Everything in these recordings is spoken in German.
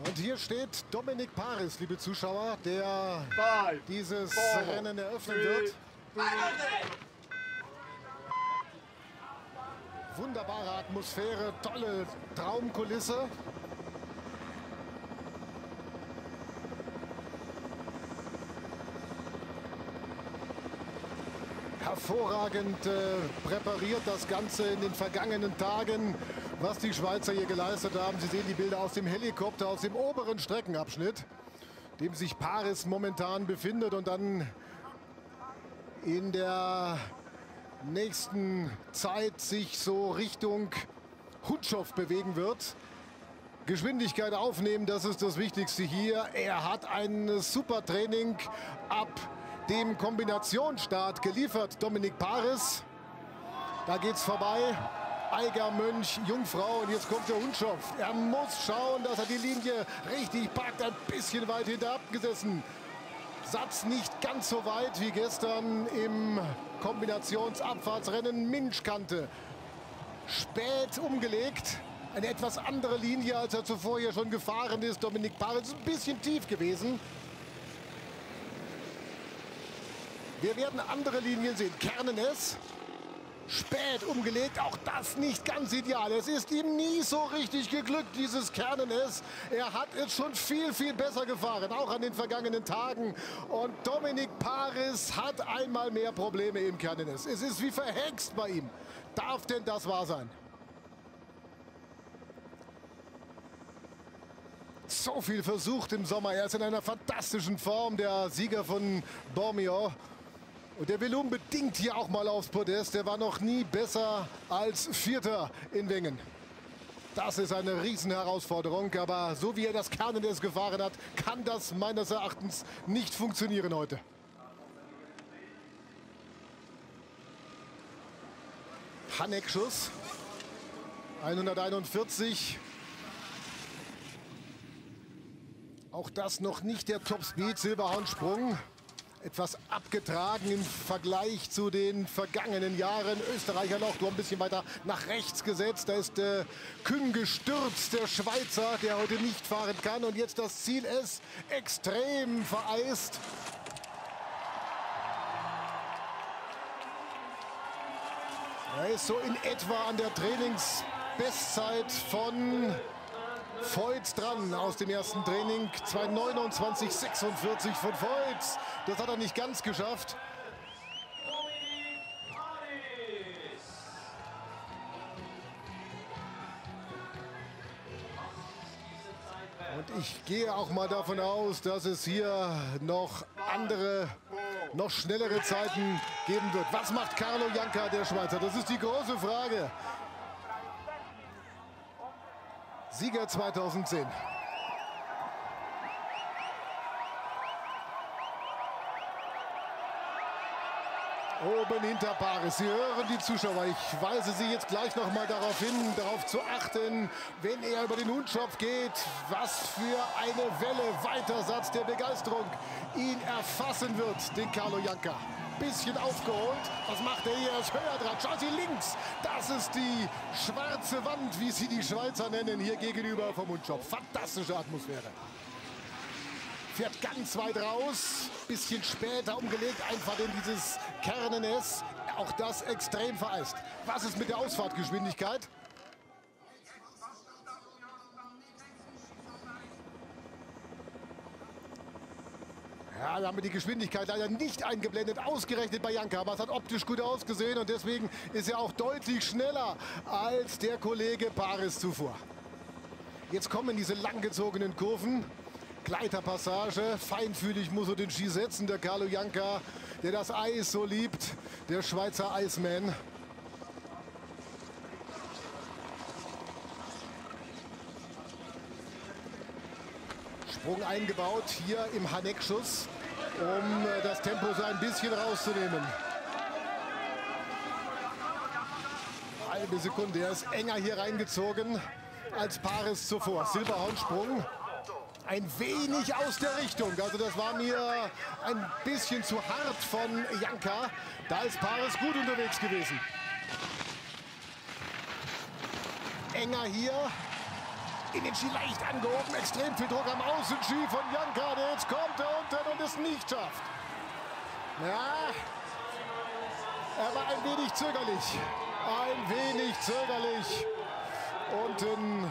Und hier steht Dominic Paris, liebe Zuschauer, der dieses Rennen eröffnen wird. Wunderbare Atmosphäre, tolle Traumkulisse. Hervorragend präpariert das Ganze in den vergangenen Tagen, was die Schweizer hier geleistet haben. Sie sehen die Bilder aus dem Helikopter, aus dem oberen Streckenabschnitt, dem sich Paris momentan befindet und dann in der nächsten Zeit sich so Richtung Hundshof bewegen wird. Geschwindigkeit aufnehmen, das ist das Wichtigste hier. Er hat ein super Training ab dem Kombinationsstart geliefert, Dominic Paris. Da geht's vorbei. Eiger, Mönch, Jungfrau und jetzt kommt der Hundshof. Er muss schauen, dass er die Linie richtig packt. Ein bisschen weit hinter abgesessen. Satz nicht ganz so weit wie gestern im Kombinationsabfahrtsrennen. Minchkante. Spät umgelegt. Eine etwas andere Linie, als er zuvor hier schon gefahren ist. Dominic Paris ist ein bisschen tief gewesen. Wir werden andere Linien sehen. Kernen-S. Spät umgelegt, auch das nicht ganz ideal. Es ist ihm nie so richtig geglückt, dieses Kernen-S. Er hat es schon viel, viel besser gefahren, auch an den vergangenen Tagen. Und Dominic Paris hat einmal mehr Probleme im Kernen-S. Es ist wie verhext bei ihm. Darf denn das wahr sein? So viel versucht im Sommer. Er ist in einer fantastischen Form, der Sieger von Bormio. Und der will unbedingt hier auch mal aufs Podest. Der war noch nie besser als Vierter in Wengen. Das ist eine Riesenherausforderung. Aber so wie er das Kernen-S gefahren hat, kann das meines Erachtens nicht funktionieren heute. Haneck-Schuss. 141. Auch das noch nicht der Top-Speed. Silberhornsprung. Etwas abgetragen im Vergleich zu den vergangenen Jahren. Österreicher noch ein bisschen weiter nach rechts gesetzt. Da ist Küng gestürzt, der Schweizer, der heute nicht fahren kann. Und jetzt das Ziel S extrem vereist. Er ist so in etwa an der Trainingsbestzeit von Voits dran aus dem ersten Training. 2:29,46 von Voits. Das hat er nicht ganz geschafft. Und ich gehe auch mal davon aus, dass es hier noch andere, noch schnellere Zeiten geben wird. Was macht Carlo Janka, der Schweizer? Das ist die große Frage. Sieger 2010. Oben hinter Paris. Sie hören die Zuschauer. Ich weise Sie jetzt gleich noch mal darauf hin, darauf zu achten, wenn er über den Hundshof geht, was für eine Welle, Weitersatz der Begeisterung ihn erfassen wird, den Carlo Janka. Bisschen aufgeholt. Was macht er hier? Er ist höher dran. Schauen Sie links. Das ist die schwarze Wand, wie sie die Schweizer nennen, hier gegenüber vom Hundshof. Fantastische Atmosphäre. Fährt ganz weit raus. Bisschen später umgelegt. Einfach in dieses Kernen-S. Auch das extrem vereist. Was ist mit der Ausfahrtgeschwindigkeit? Ja, da haben wir die Geschwindigkeit leider nicht eingeblendet, ausgerechnet bei Janka. Aber es hat optisch gut ausgesehen und deswegen ist er auch deutlich schneller als der Kollege Paris zuvor. Jetzt kommen diese langgezogenen Kurven. Gleiterpassage, feinfühlig muss er den Ski setzen, der Carlo Janka, der das Eis so liebt, der Schweizer Iceman. Sprung eingebaut hier im Haneck-Schuss, um das Tempo so ein bisschen rauszunehmen. Halbe Sekunde, er ist enger hier reingezogen als Paris zuvor. Silberhornsprung. Ein wenig aus der Richtung, also das war mir ein bisschen zu hart von Janka. Da ist Paris gut unterwegs gewesen. Enger hier Innenski leicht angehoben, extrem viel Druck am Außenski von Janka, der jetzt kommt da unten und es nicht schafft. Ja, er war ein wenig zögerlich. Ein wenig zögerlich. Unten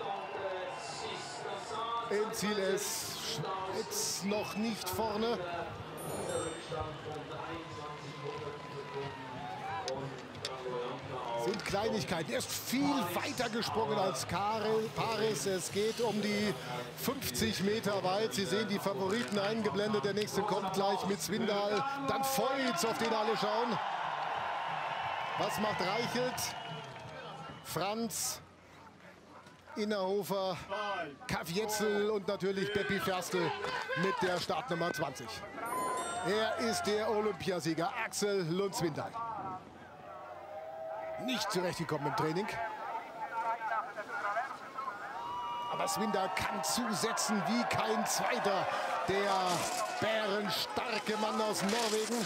im Ziel ist Schweiz noch nicht vorne. Sind Kleinigkeiten. Er ist viel weiter gesprungen als Paris. Es geht um die 50 Meter weit. Sie sehen die Favoriten eingeblendet. Der nächste kommt gleich mit Swindal. Dann Feuz, auf den alle schauen. Was macht Reichelt? Franz, Innerhofer, Kavjetzel und natürlich Beppi Ferstl mit der Startnummer 20. Er ist der Olympiasieger Axel Lund-Swindal. Nicht zurechtgekommen im Training. Aber Swindal kann zusetzen wie kein zweiter. Der bärenstarke Mann aus Norwegen.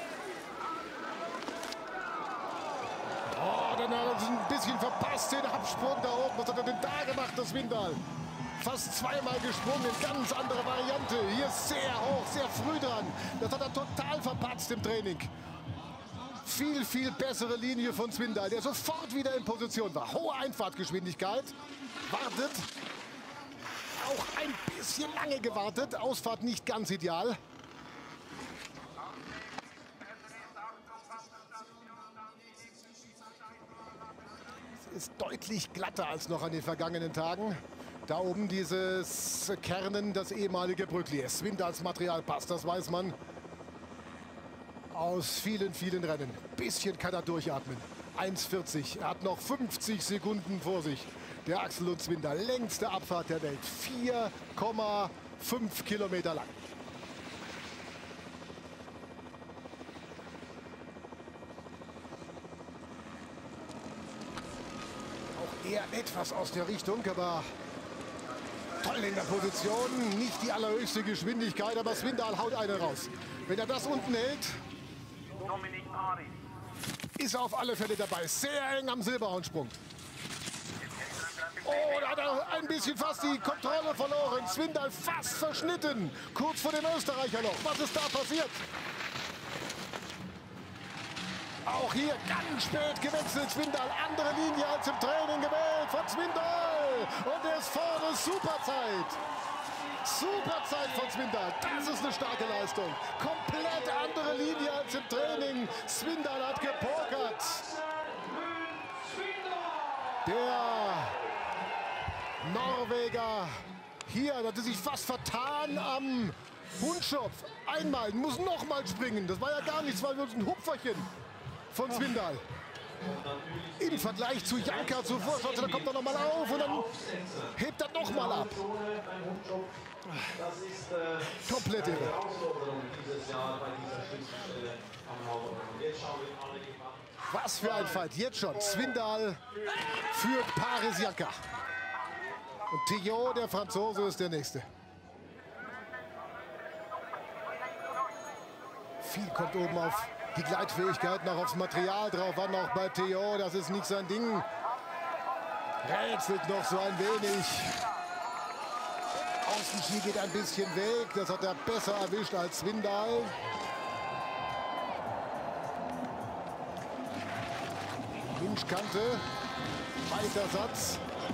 Oh, dann hat er ein bisschen verpasst den Absprung da oben. Was hat er denn da gemacht, das Swindal? Fast zweimal gesprungen, ganz andere Variante. Hier sehr hoch, sehr früh dran. Das hat er total verpatzt im Training. Viel, viel bessere Linie von Swindal, der sofort wieder in Position war. Hohe Einfahrtgeschwindigkeit. Wartet. Auch ein bisschen lange gewartet. Ausfahrt nicht ganz ideal. Es ist deutlich glatter als noch an den vergangenen Tagen. Da oben dieses Kernen, das ehemalige Brückli. Swindals Material passt, das weiß man. Aus vielen, vielen Rennen. Bisschen kann er durchatmen. 1,40. Er hat noch 50 Sekunden vor sich. Der Axel Lund-Swindal. Längste Abfahrt der Welt. 4,5 Kilometer lang. Auch eher etwas aus der Richtung, aber toll in der Position. Nicht die allerhöchste Geschwindigkeit, aber Swindal haut eine raus. Wenn er das unten hält, ist er auf alle Fälle dabei. Sehr eng am Silberhornsprung. Oh, da hat er ein bisschen fast die Kontrolle verloren. Swindal fast verschnitten. Kurz vor dem Österreicher noch. Was ist da passiert? Auch hier ganz spät gewechselt. Swindal, andere Linie als im Training gewählt von Swindal. Und er ist vorne. Superzeit. Superzeit von Swindal. Das ist eine starke Leistung. Komplett andere Linie als im Training. Swindal hat gepokert. Der Norweger hier hat er sich fast vertan am Hundschopf. Einmal, muss noch mal springen. Das war ja gar nichts, weil wir uns ein Hupferchen von Swindal. Im Vergleich zu Janka zuvor, da kommt er noch mal auf und dann hebt er noch mal ab. Komplett irre. Was für ein Fight. Jetzt schon. Swindal führt Paris Janka. Und Tillot, der Franzose, ist der Nächste. Viel kommt oben auf die Gleitfähigkeit, noch aufs Material drauf an, auch bei Tillot. Das ist nicht sein Ding. Rätselt noch so ein wenig. Außenski geht ein bisschen weg. Das hat er besser erwischt als Swindal. Windkante. Weiter Satz.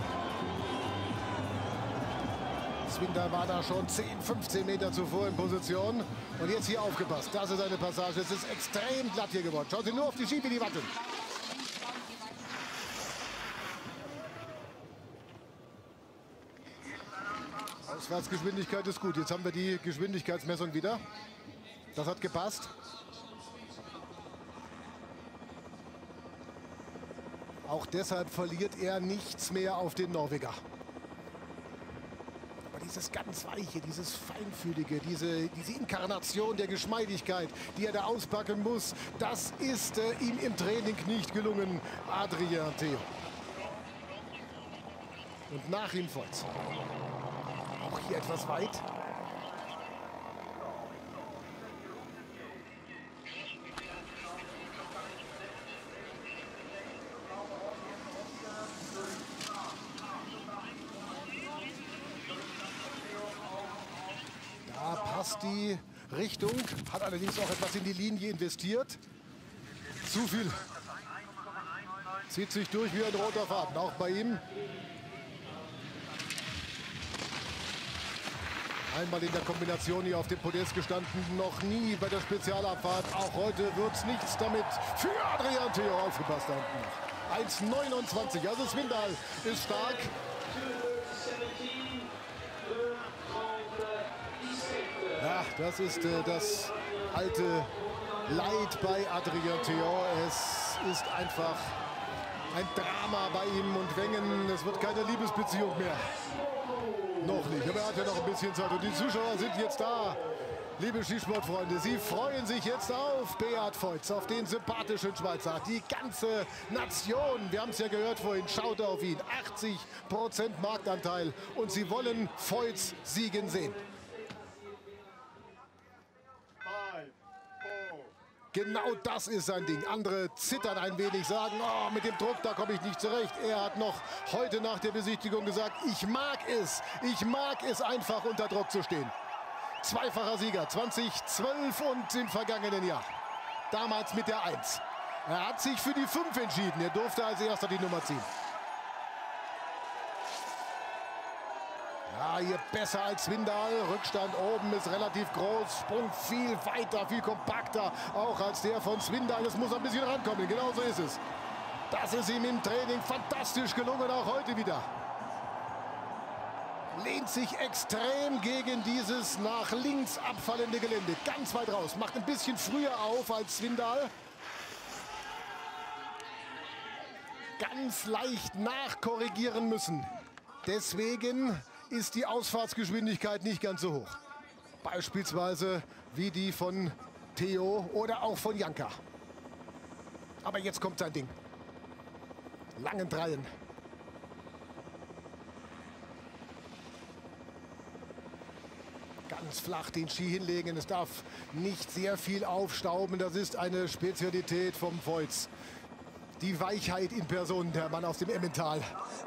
Swindal war da schon 10, 15 Meter zuvor in Position. Und jetzt hier aufgepasst. Das ist eine Passage. Es ist extrem glatt hier geworden. Schauen Sie nur auf die Ski, wie die watteln. Auswärtsgeschwindigkeit ist gut. Jetzt haben wir die Geschwindigkeitsmessung wieder. Das hat gepasst. Auch deshalb verliert er nichts mehr auf den Norweger. Aber dieses ganz Weiche, dieses Feinfühlige, diese Inkarnation der Geschmeidigkeit, die er da auspacken muss, das ist ihm im Training nicht gelungen. Adrien Tillot. Und nach ihm Feuz. Auch hier etwas weit. passt die Richtung, hat allerdings auch etwas in die Linie investiert. Zu viel. Zieht sich durch wie ein roter Faden, auch bei ihm. Einmal in der Kombination hier auf dem Podest gestanden, noch nie bei der Spezialabfahrt. Auch heute wird es nichts damit für Adrian Theo. Aufgepasst da unten noch. 1,29, also Swindal ist stark. Ja, das ist das alte Leid bei Adrian Theo. Es ist einfach ein Drama bei ihm und Wengen. Es wird keine Liebesbeziehung mehr. Noch nicht, aber er hat ja noch ein bisschen Zeit. Und die Zuschauer sind jetzt da. Liebe Skisportfreunde, sie freuen sich jetzt auf Beat Feuz, auf den sympathischen Schweizer. Die ganze Nation, wir haben es ja gehört vorhin, schaut auf ihn. 80% Marktanteil und sie wollen Feuz siegen sehen. Genau das ist sein Ding. Andere zittern ein wenig, sagen, oh, mit dem Druck, da komme ich nicht zurecht. Er hat noch heute nach der Besichtigung gesagt, ich mag es einfach unter Druck zu stehen. Zweifacher Sieger 2012 und im vergangenen Jahr. Damals mit der 1. Er hat sich für die 5 entschieden. Er durfte als erster die Nummer ziehen. Ja, hier besser als Swindal. Rückstand oben ist relativ groß. Sprung viel weiter, viel kompakter. Auch als der von Swindal. Es muss ein bisschen rankommen. Genau so ist es. Das ist ihm im Training fantastisch gelungen. Auch heute wieder. Lehnt sich extrem gegen dieses nach links abfallende Gelände. Ganz weit raus. Macht ein bisschen früher auf als Swindal. Ganz leicht nachkorrigieren müssen. Deswegen ist die Ausfahrtsgeschwindigkeit nicht ganz so hoch. Beispielsweise wie die von Theo oder auch von Janka. Aber jetzt kommt sein Ding. Langen Dreien. Ganz flach den Ski hinlegen. Es darf nicht sehr viel aufstauben. Das ist eine Spezialität vom Feuz. Die Weichheit in Person, der Mann aus dem Emmental.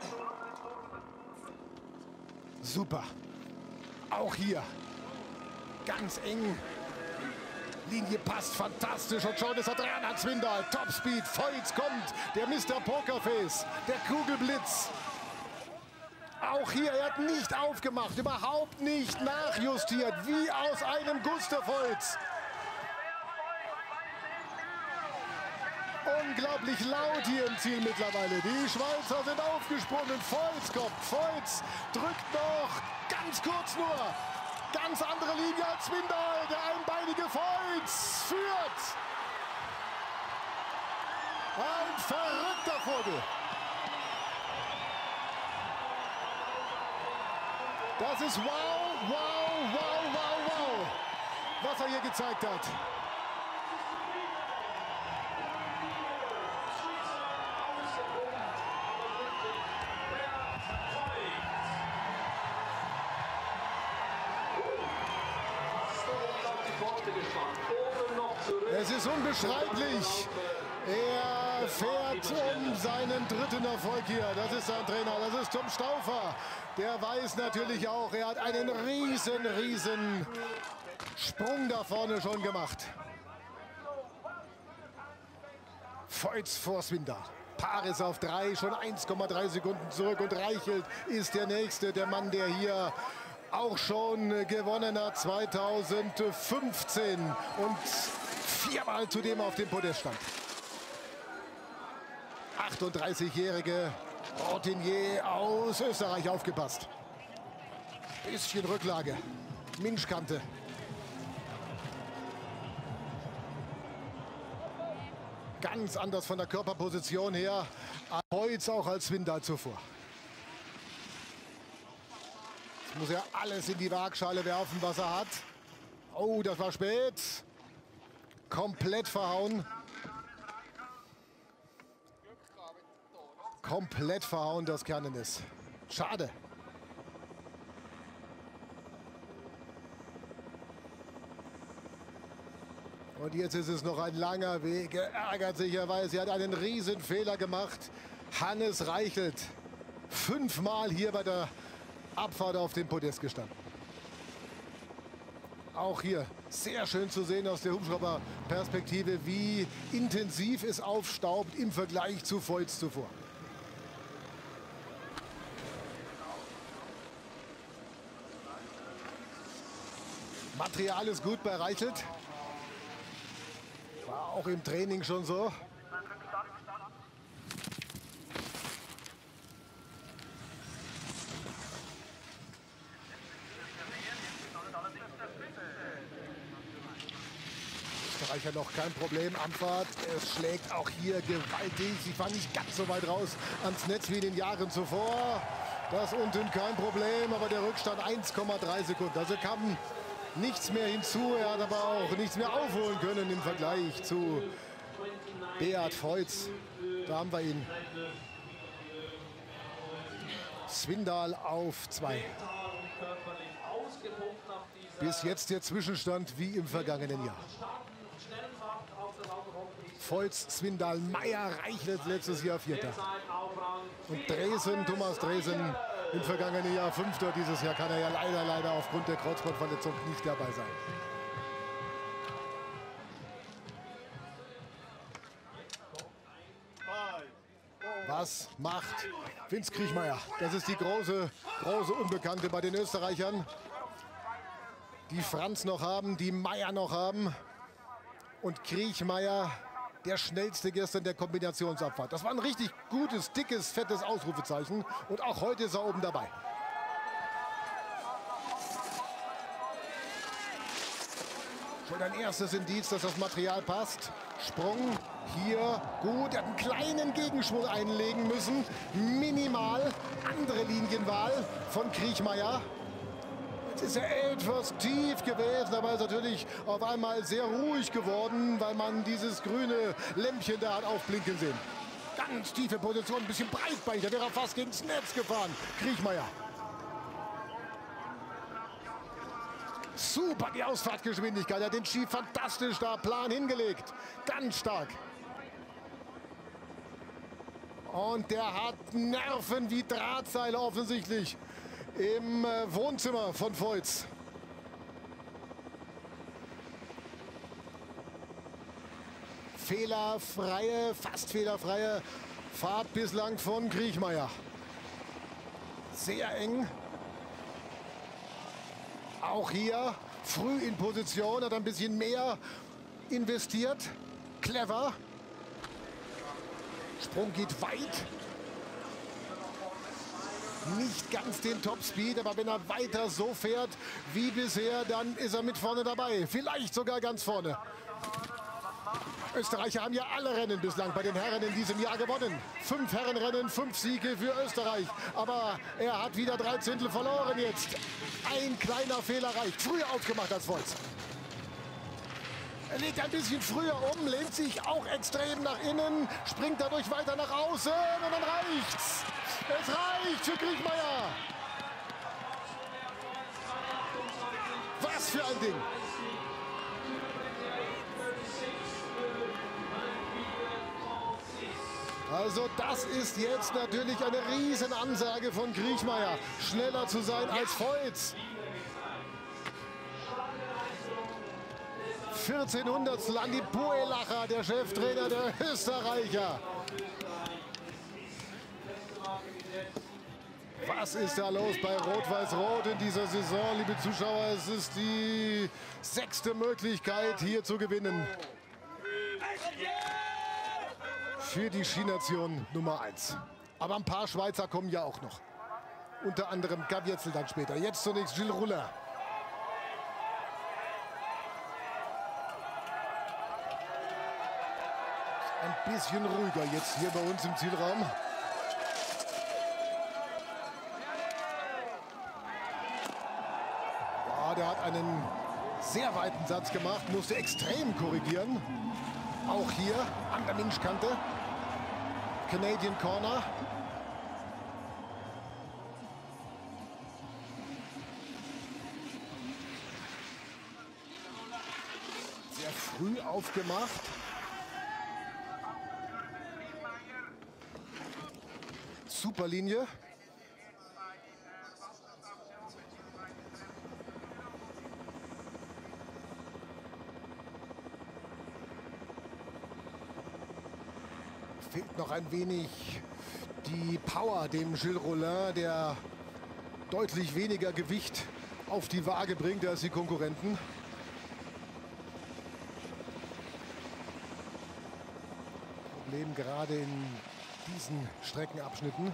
Super. Auch hier. Ganz eng. Linie passt fantastisch. Und schon ist er dran an Swindal. Topspeed. Feuz kommt. Der Mr. Pokerface. Der Kugelblitz. Auch hier, er hat nicht aufgemacht. Überhaupt nicht nachjustiert. Wie aus einem Guss der Feuz. Unglaublich laut hier im Ziel mittlerweile. Die Schweizer sind aufgesprungen. Feuz kommt. Feuz drückt noch. Ganz kurz nur. Ganz andere Linie als Swindal. Der einbeinige Feuz führt. Ein verrückter Vogel. Das ist wow, wow, wow, wow, wow. Was er hier gezeigt hat. Es ist unbeschreiblich. Er fährt um seinen 3. Erfolg hier. Das ist sein Trainer, das ist Tom Stauffer. Der weiß natürlich auch, er hat einen riesen Sprung da vorne schon gemacht. Feuz vor Swindal. Paris auf 3, schon 1,3 Sekunden zurück. Und Reichelt ist der Nächste, der Mann, der hier auch schon gewonnen hat 2015 und 4-mal zudem auf dem Podest stand. 38-jährige Routinier aus Österreich, aufgepasst. Bisschen Rücklage. Minschkante. Ganz anders von der Körperposition her. Feuz auch als Swindal zuvor. Jetzt muss er alles in die Waagschale werfen, was er hat. Oh, das war spät. Komplett verhauen. Komplett verhauen, das Kernen. Schade. Und jetzt ist es noch ein langer Weg. Er ärgert sich, er weiß, er hat einen riesen Fehler gemacht. Hannes Reichelt. 5-mal hier bei der Abfahrt auf dem Podest gestanden. Auch hier sehr schön zu sehen aus der Hubschrauberperspektive, wie intensiv es aufstaubt im Vergleich zu Voits zuvor. Material ist gut bei Reichelt. War auch im Training schon so. Österreicher noch kein Problem. Anfahrt, es schlägt auch hier gewaltig. Sie fahren nicht ganz so weit raus ans Netz wie in den Jahren zuvor. Das unten kein Problem, aber der Rückstand 1,3 Sekunden. Also kam nichts mehr hinzu. Er hat aber auch nichts mehr aufholen können im Vergleich zu Beat Voits. Da haben wir ihn. Swindal auf 2. Bis jetzt der Zwischenstand wie im vergangenen Jahr. Voits, Swindal, Meyer, Reichelt letztes Jahr 4. Und Dresen, Thomas Dresen im vergangenen Jahr 5. Dieses Jahr kann er ja leider aufgrund der Kreuzbandverletzung nicht dabei sein. Was macht Vince Kriechmayr? Das ist die große Unbekannte bei den Österreichern. Die Franz noch haben, die Meyer noch haben. Und Kriechmayr, der schnellste gestern der Kombinationsabfahrt. Das war ein richtig gutes, dickes, fettes Ausrufezeichen. Und auch heute ist er oben dabei. Schon ein erstes Indiz, dass das Material passt. Sprung hier gut. Er hat einen kleinen Gegenschwung einlegen müssen. Minimal. Andere Linienwahl von Kriechmayr. Jetzt ist er etwas tief gewesen, aber ist natürlich auf einmal sehr ruhig geworden, weil man dieses grüne Lämpchen da hat aufblinken sehen. Ganz tiefe Position, ein bisschen breitbeinig. Da wäre er fast gegen das Netz gefahren. Kriechmayr. Super die Ausfahrtgeschwindigkeit. Er hat den Ski fantastisch da plan hingelegt. Ganz stark. Und der hat Nerven wie Drahtseile offensichtlich im Wohnzimmer von Voits. Fast fehlerfreie Fahrt bislang von Kriechmayr. Sehr eng. Auch hier früh in Position, hat ein bisschen mehr investiert. Clever. Sprung geht weit. Nicht ganz den Topspeed, aber wenn er weiter so fährt wie bisher, dann ist er mit vorne dabei. Vielleicht sogar ganz vorne. Österreicher haben ja alle Rennen bislang bei den Herren in diesem Jahr gewonnen. 5 Herrenrennen, 5 Siege für Österreich. Aber er hat wieder 3 Zehntel verloren jetzt. Ein kleiner Fehler reicht. Früher aufgemacht als Voits. Er legt ein bisschen früher um, lehnt sich auch extrem nach innen, springt dadurch weiter nach außen und dann reicht's. Es reicht für Kriechmayr. Was für ein Ding. Also das ist jetzt natürlich eine Riesenansage von Kriechmayr, schneller zu sein als Voits. 14 Hundertstel an die Puelacher, der Cheftrainer der Österreicher. Was ist da los bei Rot-Weiß-Rot in dieser Saison, liebe Zuschauer? Es ist die 6. Möglichkeit, hier zu gewinnen. Für die Skination Nummer 1. Aber ein paar Schweizer kommen ja auch noch. Unter anderem Gavietzel dann später. Jetzt zunächst Gilles Ruller. Ein bisschen ruhiger jetzt hier bei uns im Zielraum. Ja, der hat einen sehr weiten Satz gemacht, musste extrem korrigieren. Auch hier an der Minschkante. Canadian Corner. Sehr früh aufgemacht. Super Linie. fehlt noch ein wenig die Power dem Gilles Rollin, der deutlich weniger Gewicht auf die Waage bringt als die Konkurrenten. Problem gerade in diesen Streckenabschnitten.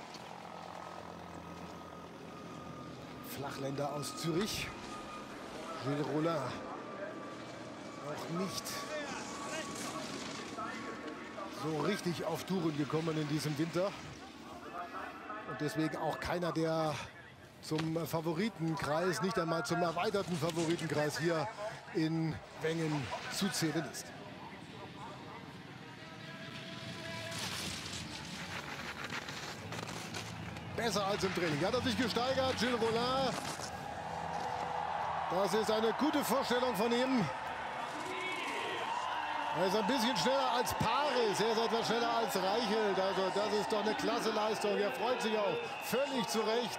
Flachländer aus Zürich. Gilles Rollin noch nicht so richtig auf Touren gekommen in diesem Winter. Und deswegen auch keiner, der zum Favoritenkreis, nicht einmal zum erweiterten Favoritenkreis hier in Wengen zu zählen ist. Besser als im Training. Hat er sich gesteigert, Gilles Rollin. Das ist eine gute Vorstellung von ihm. Er ist ein bisschen schneller als Paris. Er ist etwas schneller als Reichelt. Also das ist doch eine klasse Leistung. Er freut sich auch völlig zu Recht.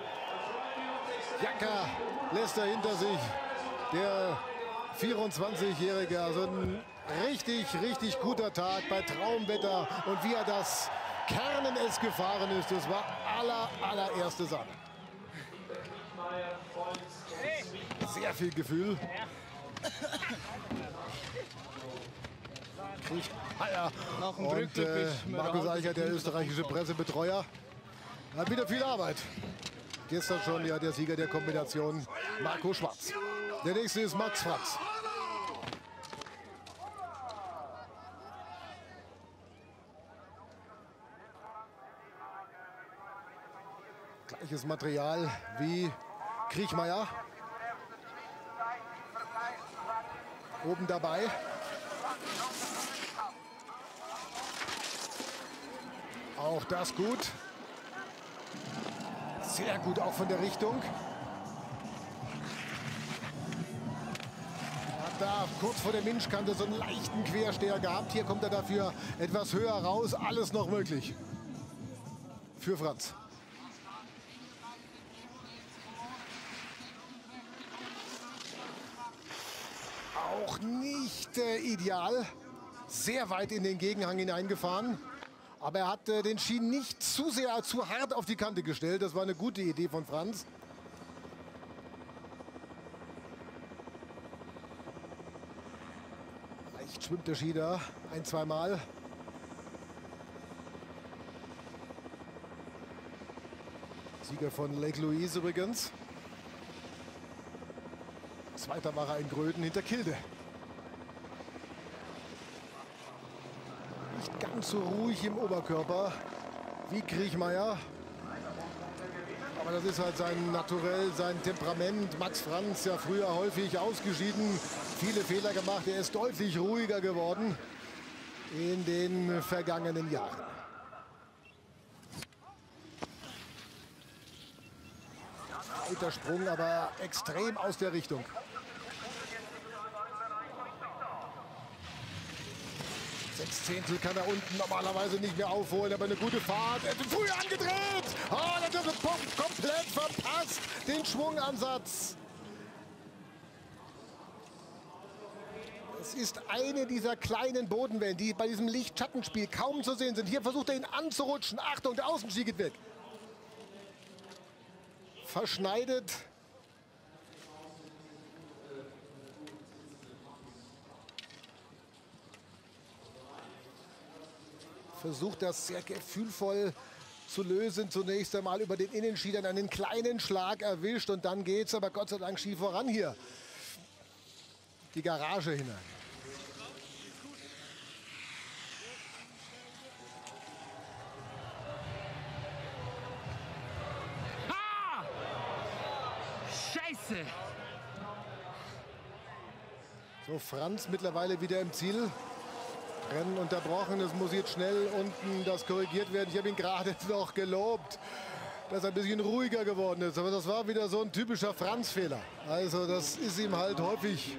Janka lässt er hinter sich. Der 24-Jährige. Also ein richtig, richtig guter Tag bei Traumwetter. Und wie er das Kernen es gefahren ist, das war allererste Sahne. Sehr viel Gefühl. Und Markus Eichert, der österreichische Pressebetreuer, hat wieder viel Arbeit. Gestern schon ja der Sieger der Kombination, Marco Schwarz. Der nächste ist Max Franz. Gleiches Material wie Kriechmeier. Oben dabei. Auch das gut. Sehr gut auch von der Richtung. Hat da kurz vor der Minschkante so einen leichten Quersteher gehabt. Hier kommt er dafür etwas höher raus. Alles noch möglich für Franz. Auch nicht ideal. Sehr weit in den Gegenhang hineingefahren. Aber er hat den Ski nicht zu sehr, zu hart auf die Kante gestellt. Das war eine gute Idee von Franz. Leicht schwimmt der Ski da ein-, zweimal. Sieger von Lake Louise übrigens. Zweiter war er in Gröden hinter Kilde. Nicht ganz so ruhig im Oberkörper wie Kriechmeier. Aber das ist halt sein Naturell, sein Temperament. Max Franz ja früher häufig ausgeschieden, viele Fehler gemacht. Er ist deutlich ruhiger geworden in den vergangenen Jahren. Weiter Sprung, aber extrem aus der Richtung. Sechzehntel kann er unten normalerweise nicht mehr aufholen, aber eine gute Fahrt. Er hat früh angedreht. Oh, der hat komplett verpasst den Schwungansatz. Es ist eine dieser kleinen Bodenwellen, die bei diesem Licht-Schattenspiel kaum zu sehen sind. Hier versucht er ihn anzurutschen. Achtung, der Außenski geht weg. Verschneidet. Versucht das sehr gefühlvoll zu lösen. Zunächst einmal über den Innenski dann einen kleinen Schlag erwischt. Und dann geht es aber Gott sei Dank Ski voran hier. Die Garage hinein. Ah! Scheiße! So, Franz mittlerweile wieder im Ziel. Rennen unterbrochen, es muss jetzt schnell unten das korrigiert werden. Ich habe ihn gerade noch gelobt, dass er ein bisschen ruhiger geworden ist. Aber das war wieder so ein typischer Franz-Fehler. Also das ist ihm halt häufig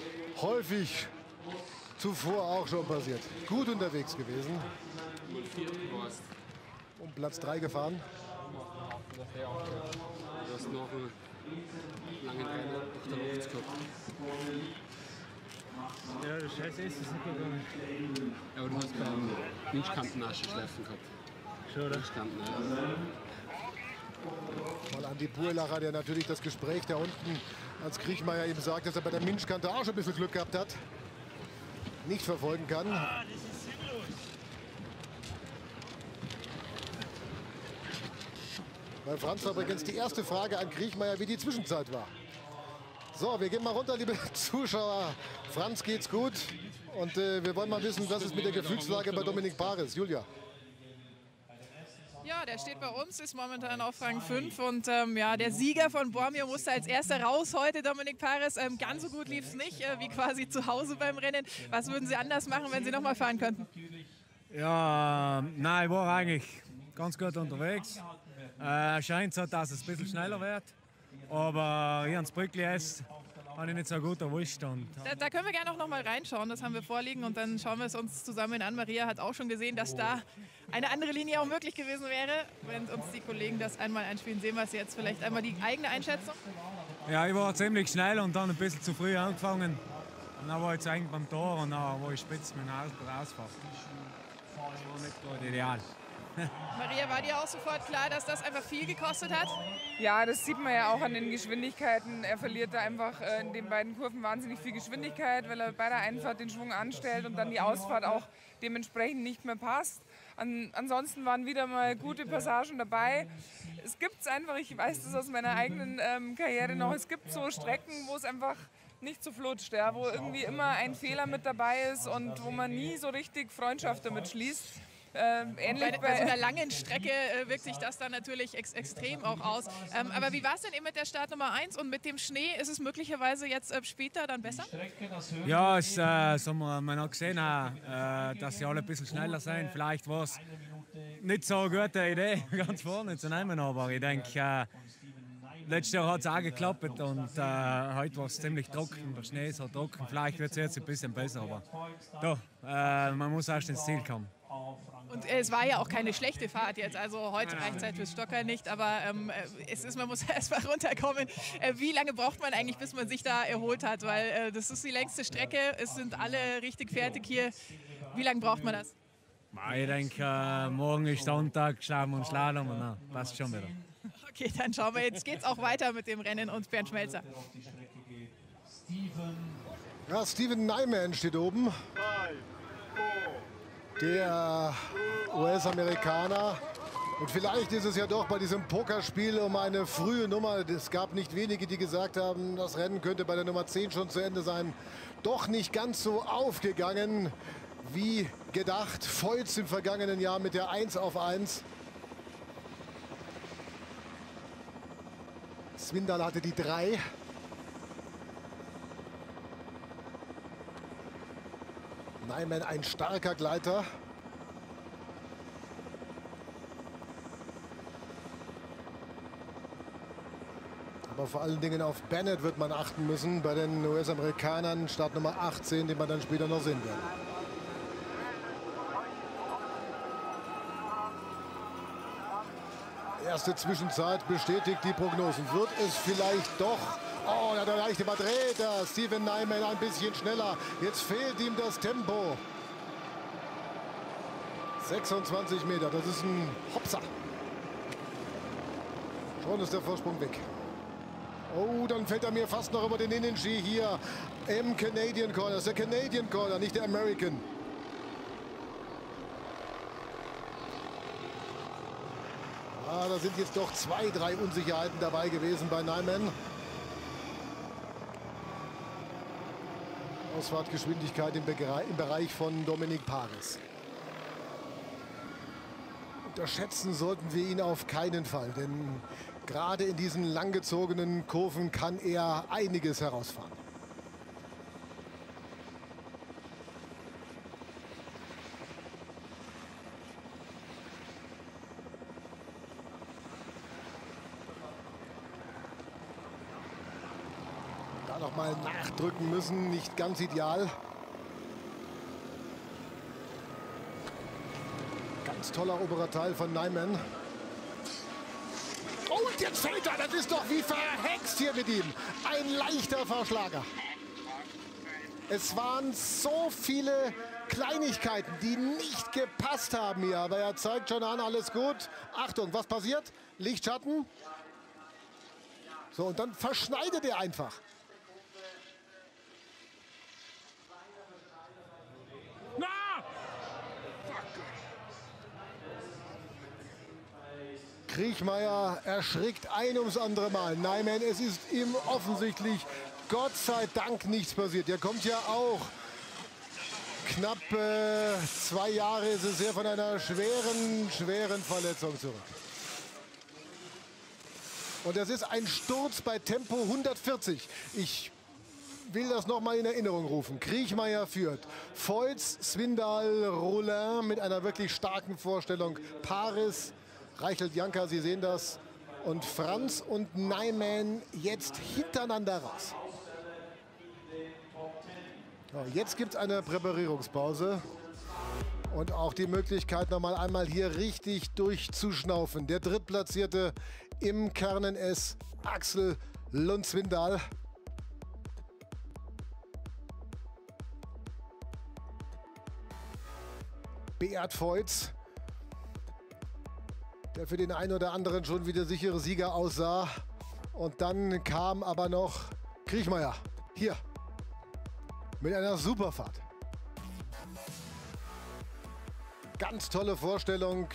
zuvor auch schon passiert. Gut unterwegs gewesen. Um Platz 3 gefahren. Du hast noch einen langen Trainer durch der Luft gehabt. Ja, das Scheiße ist es nicht gegangen. Ja, aber du hast beim Winchkantenaschenschleifen gehabt. Schon, oder? Winchkanten, ja. Mal Andi Buerlacher, der natürlich das Gespräch da unten, als Kriechmeier eben sagt, dass er bei der Minchkante auch schon ein bisschen Glück gehabt hat, nicht verfolgen kann. Bei Franz war übrigens die erste Frage an Kriechmeier, wie die Zwischenzeit war. So, wir gehen mal runter, liebe Zuschauer. Franz geht's gut. Und wir wollen mal wissen, was ist mit der Gefühlslage bei Dominic Paris. Julia. Ja, der steht bei uns, ist momentan auf Rang 5 und ja, der Sieger von Bormio musste als erster raus heute, Dominic Paris. Ganz so gut lief es nicht, wie quasi zu Hause beim Rennen. Was würden Sie anders machen, wenn Sie noch mal fahren könnten? Ja, nein, ich war eigentlich ganz gut unterwegs. Scheint so, dass es ein bisschen schneller wird. Aber hier ans Brückli ist, habe ich nicht so gut erwischt. Da können wir gerne auch noch mal reinschauen, das haben wir vorliegen und dann schauen wir es uns zusammen an. Maria hat auch schon gesehen, dass da eine andere Linie auch möglich gewesen wäre. Wenn uns die Kollegen das einmal einspielen, sehen wir es jetzt. Vielleicht einmal die eigene Einschätzung. Ja, ich war ziemlich schnell und dann ein bisschen zu früh angefangen. Und dann war ich eigentlich beim Tor und dann war ich spitz mit dem Ausfahrt. Das war nicht gerade ideal. Maria, war dir auch sofort klar, dass das einfach viel gekostet hat? Ja, das sieht man ja auch an den Geschwindigkeiten. Er verliert da einfach in den beiden Kurven wahnsinnig viel Geschwindigkeit, weil er bei der Einfahrt den Schwung anstellt und dann die Ausfahrt auch dementsprechend nicht mehr passt. Ansonsten waren wieder mal gute Passagen dabei. Es gibt es einfach, ich weiß das aus meiner eigenen Karriere noch, es gibt so Strecken, wo es einfach nicht so flutscht, ja, wo irgendwie immer ein Fehler mit dabei ist und wo man nie so richtig Freundschaft damit schließt. Ähnlich bei so einer langen Strecke wirkt sich das dann natürlich extrem auch aus. Aber wie war es denn eben mit der Startnummer 1 und mit dem Schnee? Ist es möglicherweise jetzt später dann besser? Ja, man hat gesehen, dass sie alle ein bisschen schneller sind. Vielleicht war es nicht so eine gute Idee, ganz vorne zu nehmen, aber ich denke, letztes Jahr hat es auch geklappt und heute war es ziemlich trocken, der Schnee ist so trocken. Vielleicht wird es jetzt ein bisschen besser, aber doch, man muss erst ins Ziel kommen. Und es war ja auch keine schlechte Fahrt jetzt, also heute reicht Zeit fürs Stocker nicht, aber man muss erst mal runterkommen. Wie lange braucht man eigentlich, bis man sich da erholt hat? Weil das ist die längste Strecke, es sind alle richtig fertig hier. Wie lange braucht man das? Ich denke, morgen ist Sonntag, schauen wir uns Slalom und dann passt schon wieder. Okay, dann schauen wir, jetzt geht's auch weiter mit dem Rennen und Bernd Schmelzer. Ja, Steven Nyman steht oben. Der US-Amerikaner. Und vielleicht ist es ja doch bei diesem Pokerspiel um eine frühe Nummer. Es gab nicht wenige, die gesagt haben, das Rennen könnte bei der Nummer 10 schon zu Ende sein. Doch nicht ganz so aufgegangen wie gedacht. Feuz im vergangenen Jahr mit der 1:1. Swindal hatte die 3. Nyman ein starker Gleiter. Aber vor allen Dingen auf Bennett wird man achten müssen bei den US-Amerikanern. Startnummer 18, den man dann später noch sehen wird. Erste Zwischenzeit bestätigt die Prognosen. Wird es vielleicht doch... Oh, der leichte Madreda. Steven Nyman ein bisschen schneller. Jetzt fehlt ihm das Tempo. 26 Meter, das ist ein Hopser. Schon ist der Vorsprung weg. Oh, dann fällt er mir fast noch über den Innenski hier im Canadian Corner. Das ist der Canadian Corner, nicht der American. Ah, da sind jetzt doch 2, 3 Unsicherheiten dabei gewesen bei Nyman. Ausfahrtgeschwindigkeit im Bereich von Dominic Paris. Unterschätzen sollten wir ihn auf keinen Fall, denn gerade in diesen langgezogenen Kurven kann er einiges herausfahren. Da noch mal nachdrücken müssen, nicht ganz ideal. Ganz toller oberer Teil von Nyman. Oh, und jetzt fällt er. Das ist doch wie verhext hier mit ihm. Ein leichter Verschlager. Es waren so viele Kleinigkeiten, die nicht gepasst haben hier. Aber er zeigt schon an, alles gut. Achtung, was passiert? Lichtschatten. So, und dann verschneidet er einfach. Kriechmayr erschrickt ein ums andere Mal. Nyman, es ist ihm offensichtlich Gott sei Dank nichts passiert. Der kommt ja auch knapp 2 Jahre ist es her von einer schweren Verletzung zurück. Und das ist ein Sturz bei Tempo 140. Ich will das noch mal in Erinnerung rufen. Kriechmayr führt. Feuz, Svindal, Roulin mit einer wirklich starken Vorstellung. Paris, Reichelt, Janka, Sie sehen das. Und Franz und Nyman jetzt hintereinander raus. So, jetzt gibt es eine Präparierungspause. Und auch die Möglichkeit, noch mal einmal hier richtig durchzuschnaufen. Der Drittplatzierte im Kernen S, Axel Lund-Svindal. Beat Feuz, der für den einen oder anderen schon wieder sichere Sieger aussah. Und dann kam aber noch Kriechmayr hier mit einer Superfahrt. Ganz tolle Vorstellung.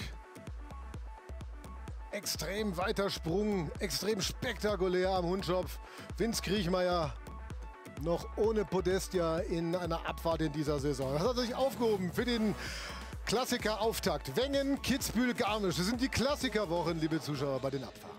Extrem weiter Sprung, extrem spektakulär am Hundschopf. Vince Kriechmayr noch ohne Podest ja in einer Abfahrt in dieser Saison. Das hat sich aufgehoben für den Klassiker-Auftakt. Wengen, Kitzbühel, Garmisch. Das sind die Klassikerwochen, liebe Zuschauer, bei den Abfahrten.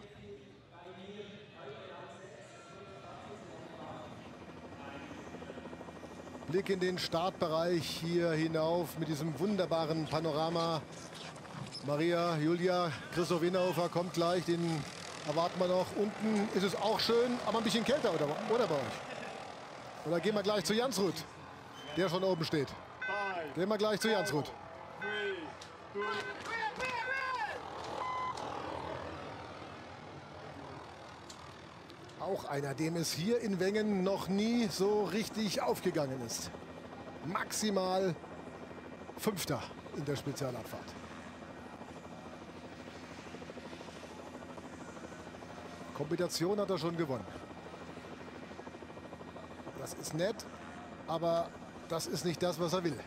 Blick in den Startbereich hier hinauf mit diesem wunderbaren Panorama. Maria, Julia, Christoph Inhofer kommt gleich, den erwarten wir noch. Unten ist es auch schön, aber ein bisschen kälter, oder bei euch? Oder gehen wir gleich zu Jansrud, der schon oben steht. Gehen wir gleich zu Jansrud. Auch einer, dem es hier in Wengen noch nie so richtig aufgegangen ist. Maximal 5. in der Spezialabfahrt. Kombination hat er schon gewonnen. Das ist nett, aber das ist nicht das, was er will.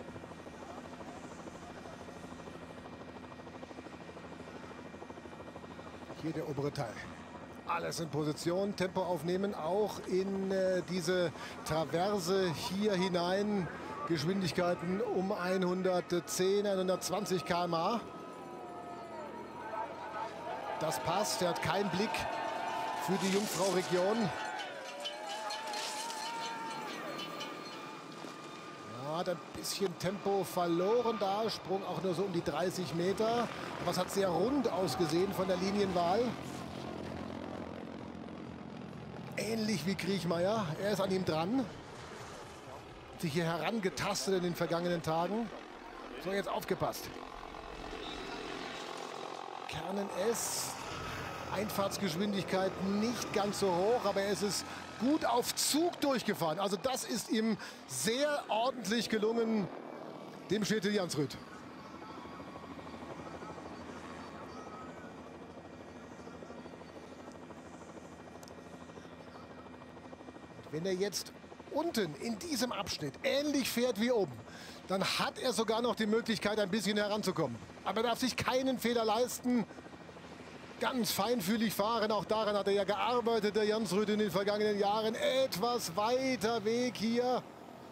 Hier der obere Teil. Alles in Position, Tempo aufnehmen, auch in diese Traverse hier hinein. Geschwindigkeiten um 110, 120 km/h. Das passt, er hat keinen Blick für die Jungfrau-Region. Ja, hat ein bisschen Tempo verloren da, Sprung auch nur so um die 30 Meter. Aber es hat sehr rund ausgesehen von der Linienwahl. Ähnlich wie Kriechmayr, er ist an ihm dran. Sich hier herangetastet in den vergangenen Tagen. So, jetzt aufgepasst. Kernen S, Einfahrtsgeschwindigkeit nicht ganz so hoch, aber es ist gut auf Zug durchgefahren. Also das ist ihm sehr ordentlich gelungen, dem Kjetil Jansrud. Wenn er jetzt unten in diesem Abschnitt ähnlich fährt wie oben, dann hat er sogar noch die Möglichkeit, ein bisschen heranzukommen. Aber er darf sich keinen Fehler leisten. Ganz feinfühlig fahren, auch daran hat er ja gearbeitet, der Jansrud in den vergangenen Jahren. Etwas weiter Weg hier.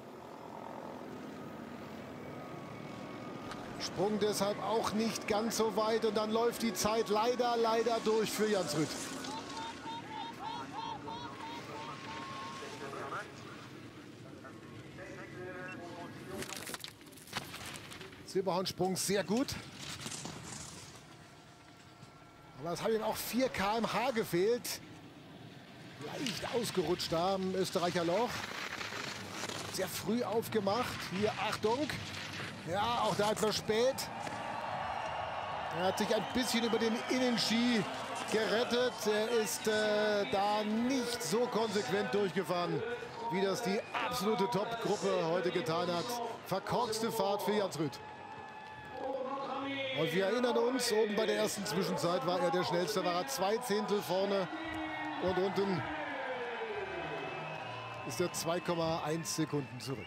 Sprung deshalb auch nicht ganz so weit und dann läuft die Zeit leider durch für Jansrud. Silberhornsprung sehr gut. Aber es hat ihm auch 4 km/h gefehlt. Leicht ausgerutscht da am Österreicher Loch. Sehr früh aufgemacht. Hier, Achtung. Ja, auch da etwas spät. Er hat sich ein bisschen über den Innenski gerettet. Er ist da nicht so konsequent durchgefahren, wie das die absolute Top-Gruppe heute getan hat. Verkorkste Fahrt für Jans Rüth. Und wir erinnern uns, oben bei der ersten Zwischenzeit war er der Schnellste, war er 2 Zehntel vorne. Und unten ist er 2,1 Sekunden zurück.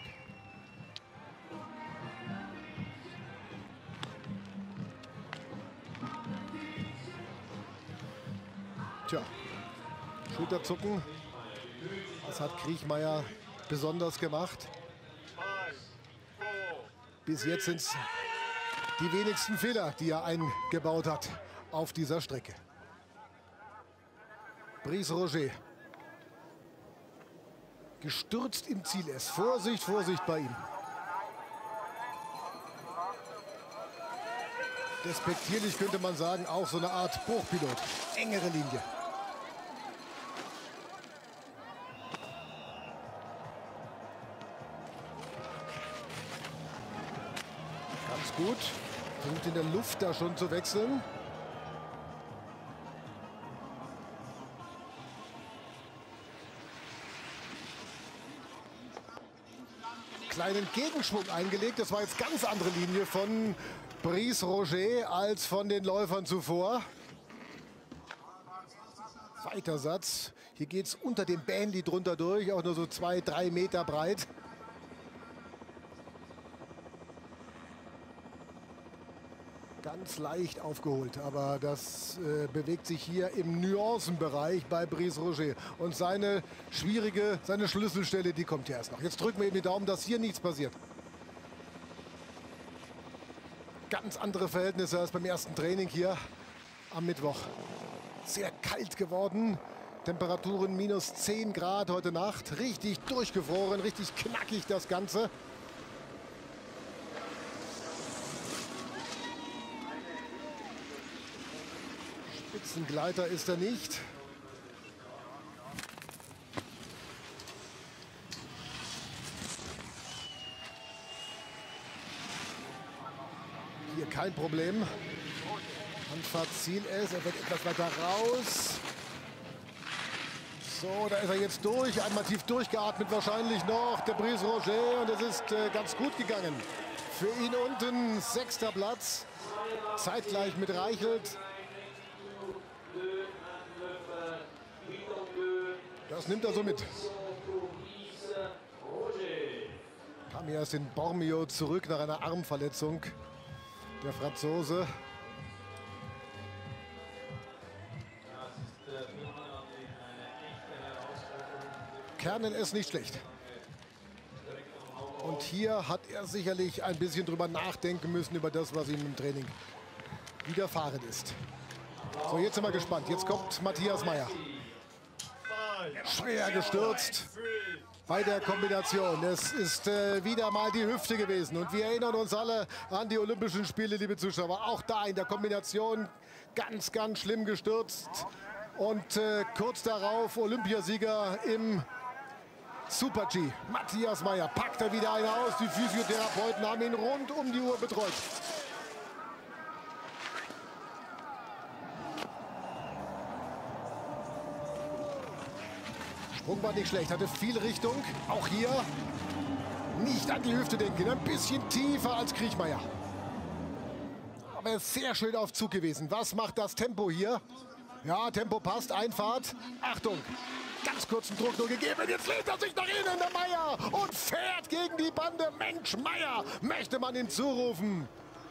Tja, Schulterzucken, das hat Kriechmayr besonders gemacht. Bis jetzt sind es die wenigsten Fehler, die er eingebaut hat auf dieser Strecke. Brice Roger. Gestürzt im Ziel ist. Vorsicht, Vorsicht bei ihm. Despektierlich könnte man sagen, auch so eine Art Hochpilot. Engere Linie. Ganz gut. Versucht in der Luft da schon zu wechseln. Kleinen Gegenschwung eingelegt. Das war jetzt ganz andere Linie von Brice Roger als von den Läufern zuvor. Weiter Satz. Hier geht es unter dem Bähnli drunter durch, auch nur so 2-3 Meter breit. Ganz leicht aufgeholt, aber das bewegt sich hier im Nuancenbereich bei Brice Roger. Und seine Schlüsselstelle, die kommt ja erst noch. Jetzt drücken wir ihm die Daumen, dass hier nichts passiert. Ganz andere Verhältnisse als beim ersten Training hier am Mittwoch. Sehr kalt geworden. Temperaturen minus 10 Grad heute Nacht. Richtig durchgefroren, richtig knackig das Ganze. Spitzengleiter ist er nicht. Hier kein Problem. Anfahrt Ziel ist, er wird etwas weiter raus. So, da ist er jetzt durch. Einmal tief durchgeatmet wahrscheinlich noch. Der Brice Roger. Und es ist ganz gut gegangen. Für ihn unten 6. Platz. Zeitgleich mit Reichelt. Das nimmt er so mit. Kam hier erst in Bormio zurück nach einer Armverletzung. Der Franzose. Kernen ist nicht schlecht. Und hier hat er sicherlich ein bisschen drüber nachdenken müssen, über das, was ihm im Training widerfahren ist. So, jetzt sind wir gespannt. Jetzt kommt Matthias Mayr. Schwer gestürzt bei der Kombination. Es ist wieder mal die Hüfte gewesen. Und wir erinnern uns alle an die Olympischen Spiele, liebe Zuschauer. Auch da in der Kombination ganz, ganz schlimm gestürzt. Und kurz darauf Olympiasieger im Super-G. Matthias Mayr packt er wieder einen aus. Die Physiotherapeuten haben ihn rund um die Uhr betreut. Sprung war nicht schlecht, hatte viel Richtung. Auch hier nicht an die Hüfte denken, ein bisschen tiefer als Kriechmayr. Aber sehr schön auf Zug gewesen. Was macht das Tempo hier? Ja, Tempo passt, Einfahrt. Achtung, ganz kurzen Druck nur gegeben. Jetzt lädt er sich nach innen, der Mayr, und fährt gegen die Bande. Mensch, Mayr, möchte man ihn zurufen.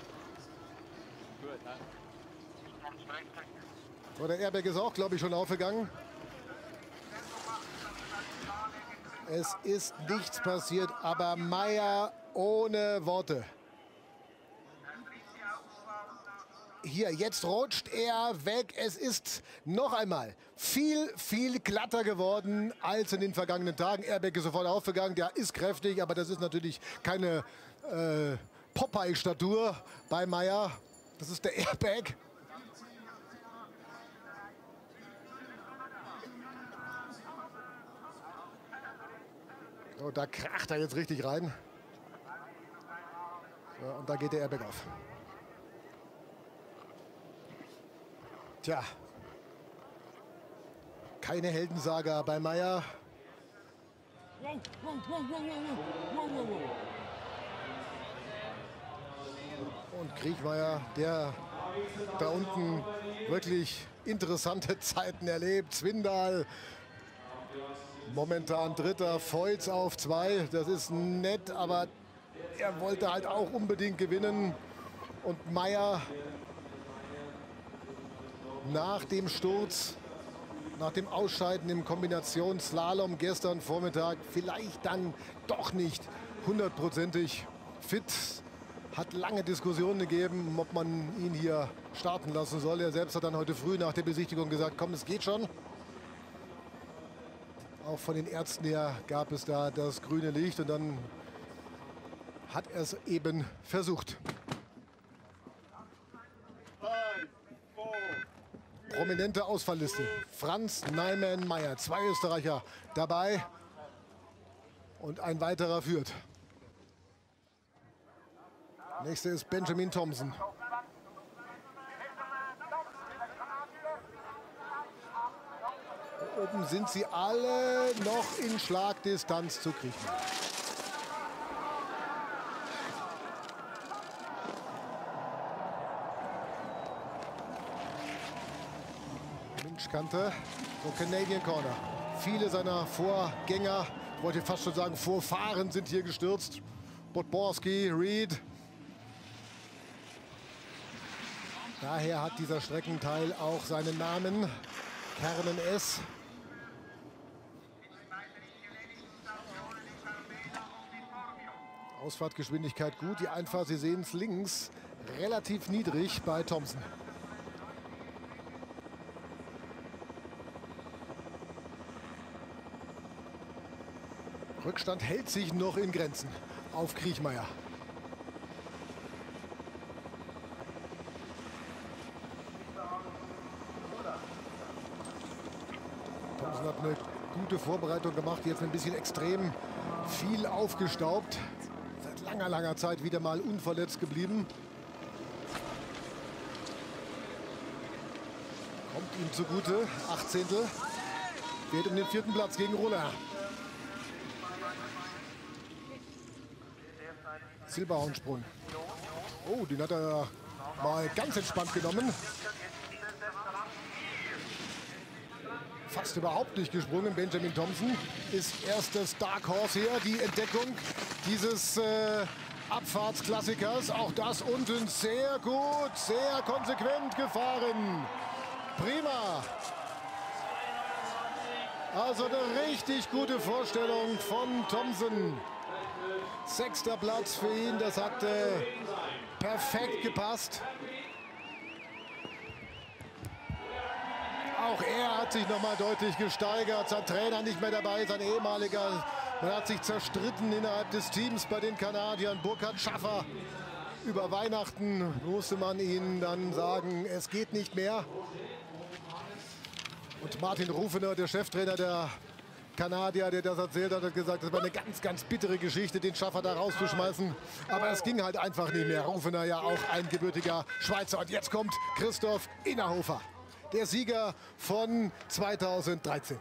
So, der Airbag ist auch, glaube ich, schon aufgegangen. Es ist nichts passiert, aber Mayr ohne Worte. Hier, jetzt rutscht er weg. Es ist noch einmal viel, viel glatter geworden als in den vergangenen Tagen. Airbag ist sofort aufgegangen, der ist kräftig, aber das ist natürlich keine Popeye-Statur bei Mayr. Das ist der Airbag. So, da kracht er jetzt richtig rein. So, und da geht der Airbag auf. Tja, Keine Heldensaga bei Meyer. Und Kriechmeier, der da unten wirklich interessante Zeiten erlebt. Zwindal momentan Dritter, Feuz auf 2. Das ist nett, aber er wollte halt auch unbedingt gewinnen. Und Meyer nach dem Sturz, nach dem Ausscheiden im Kombinationsslalom gestern Vormittag vielleicht dann doch nicht hundertprozentig fit. Hat lange Diskussionen gegeben, ob man ihn hier starten lassen soll. Er selbst hat dann heute früh nach der Besichtigung gesagt, komm, es geht schon. Auch von den Ärzten her gab es da das grüne Licht und dann hat er es eben versucht. Prominente Ausfallliste. Franz Neiman-Meyer, 2 Österreicher dabei und ein weiterer führt. Nächster ist Benjamin Thompson. Oben sind sie alle noch in Schlagdistanz zu kriegen. Lynchkante, so Canadian Corner. Viele seiner Vorgänger, ich wollte fast schon sagen Vorfahren, sind hier gestürzt. Podborski, Reed. Daher hat dieser Streckenteil auch seinen Namen, Kernen S. Ausfahrtgeschwindigkeit gut, die Einfahrt, Sie sehen es links, relativ niedrig bei Thompson. Rückstand hält sich noch in Grenzen auf Kriechmeier. Thompson hat eine gute Vorbereitung gemacht, jetzt ein bisschen extrem viel aufgestaubt. Seit langer Zeit wieder mal unverletzt geblieben. Kommt ihm zugute, 18. Geht um den 4. Platz gegen Roller. Silberhornsprung. Oh, den hat er mal ganz entspannt genommen. Fast überhaupt nicht gesprungen. Benjamin Thompson ist erstes Dark Horse hier. Die Entdeckung dieses Abfahrtsklassikers. Auch das unten sehr gut, sehr konsequent gefahren. Prima. Also eine richtig gute Vorstellung von Thompson. 6. Platz für ihn, das hat perfekt gepasst. Auch er hat sich noch mal deutlich gesteigert. Sein Trainer nicht mehr dabei, sein ehemaliger. Man hat sich zerstritten innerhalb des Teams bei den Kanadiern. Burkhard Schaffer. Über Weihnachten musste man ihnen dann sagen, es geht nicht mehr. Und Martin Rufener, der Cheftrainer der Kanadier, der das erzählt hat, hat gesagt, das war eine ganz bittere Geschichte, den Schaffer da rauszuschmeißen. Aber es ging halt einfach nicht mehr. Rufener ja auch ein gebürtiger Schweizer. Und jetzt kommt Christoph Innerhofer, der Sieger von 2013.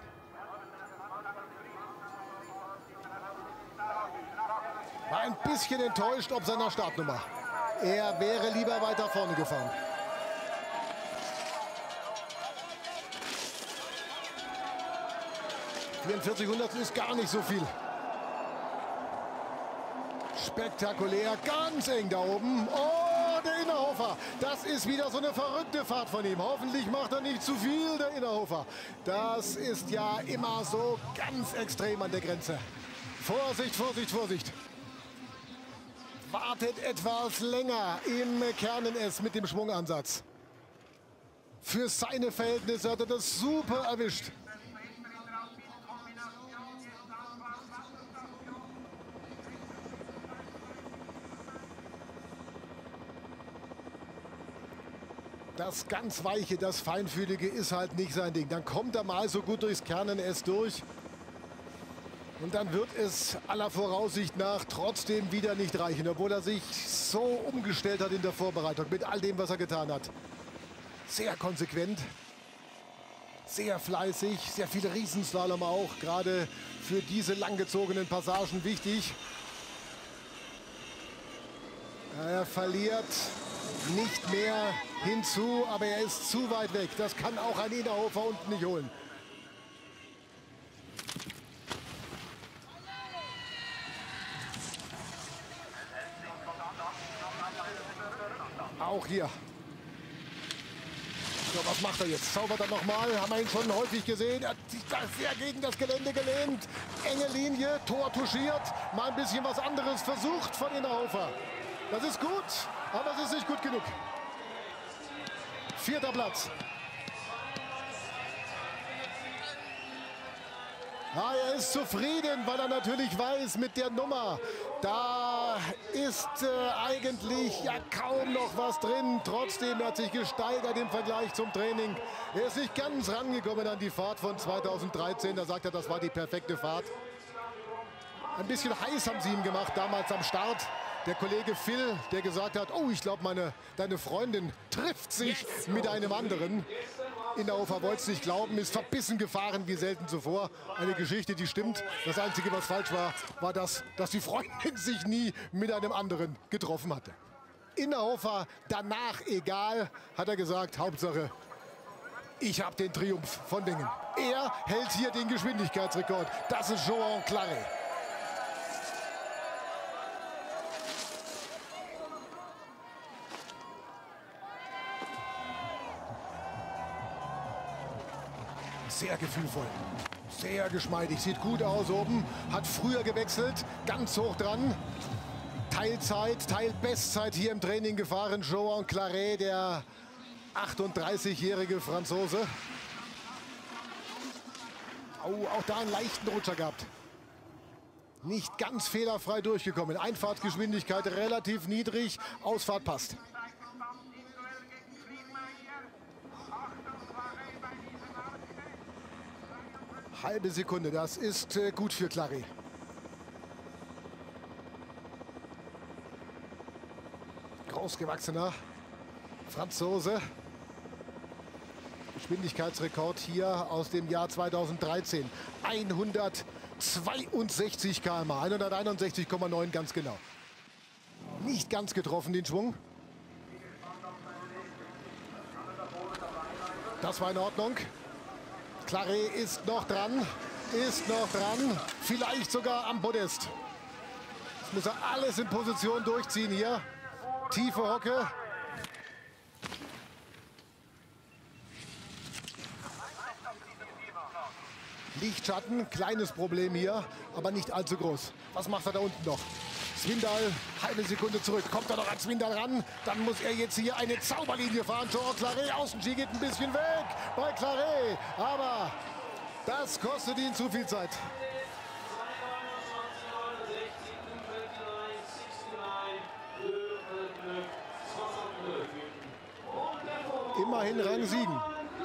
War ein bisschen enttäuscht ob seiner Startnummer. Er wäre lieber weiter vorne gefahren. ...44 ist gar nicht so viel. Spektakulär, ganz eng da oben. Oh, der Innerhofer. Das ist wieder so eine verrückte Fahrt von ihm. Hoffentlich macht er nicht zu viel, der Innerhofer. Das ist ja immer so ganz extrem an der Grenze. Vorsicht, Vorsicht, Vorsicht. Wartet etwas länger im Kernen S mit dem Schwungansatz. Für seine Verhältnisse hat er das super erwischt. Das ganz Weiche, das Feinfühlige ist halt nicht sein Ding. Dann kommt er mal so gut durchs Kernen S durch. Und dann wird es aller Voraussicht nach trotzdem wieder nicht reichen, obwohl er sich so umgestellt hat in der Vorbereitung mit all dem, was er getan hat. Sehr konsequent, Sehr fleißig, sehr viele Riesenslalom auch, gerade für diese langgezogenen Passagen wichtig. Er verliert nicht mehr hinzu, aber er ist zu weit weg. Das kann auch ein Innerhofer unten nicht holen. Auch hier. So, was macht er jetzt? Zaubert er nochmal? Haben wir ihn schon häufig gesehen. Er hat sich da sehr gegen das Gelände gelehnt. Enge Linie, Tor touchiert. Mal ein bisschen was anderes versucht von Innerhofer. Das ist gut, aber es ist nicht gut genug. 4. Platz. Ja, er ist zufrieden, weil er natürlich weiß, mit der Nummer, da ist eigentlich ja kaum noch was drin. Trotzdem hat sich gesteigert im Vergleich zum Training. Er ist nicht ganz rangekommen an die Fahrt von 2013. Da sagt er, das war die perfekte Fahrt. Ein bisschen heiß haben sie ihm gemacht damals am Start. Der Kollege Phil, der gesagt hat, oh, ich glaube, deine Freundin trifft sich mit einem anderen. Innerhofer wollte es nicht glauben, ist verbissen gefahren wie selten zuvor. Eine Geschichte, die stimmt. Das Einzige, was falsch war, war das, dass die Freundin sich nie mit einem anderen getroffen hatte. Innerhofer danach egal, hat er gesagt, Hauptsache, ich habe den Triumph von Dingen. Er hält hier den Geschwindigkeitsrekord. Das ist Joan Claret. Sehr gefühlvoll, sehr geschmeidig, sieht gut aus oben, hat früher gewechselt, ganz hoch dran. Teilzeit, Teilbestzeit hier im Training gefahren, Joan Claret, der 38-jährige Franzose. Oh, auch da einen leichten Rutscher gehabt. Nicht ganz fehlerfrei durchgekommen, Einfahrtgeschwindigkeit relativ niedrig, Ausfahrt passt. Halbe Sekunde, das ist gut für Claret. Großgewachsener Franzose. Geschwindigkeitsrekord hier aus dem Jahr 2013. 162 km/h, 161,9 ganz genau. Nicht ganz getroffen den Schwung. Das war in Ordnung. Claret ist noch dran, vielleicht sogar am Podest. Jetzt muss er alles in Position durchziehen hier. Tiefe Hocke. Lichtschatten, kleines Problem hier, aber nicht allzu groß. Was macht er da unten noch? Swindal, halbe Sekunde zurück. Kommt er noch an Swindal ran? Dann muss er jetzt hier eine Zauberlinie fahren. Joan Claret, Außenski geht ein bisschen weg bei Claret. Aber das kostet ihn zu viel Zeit. Immerhin Rang 7.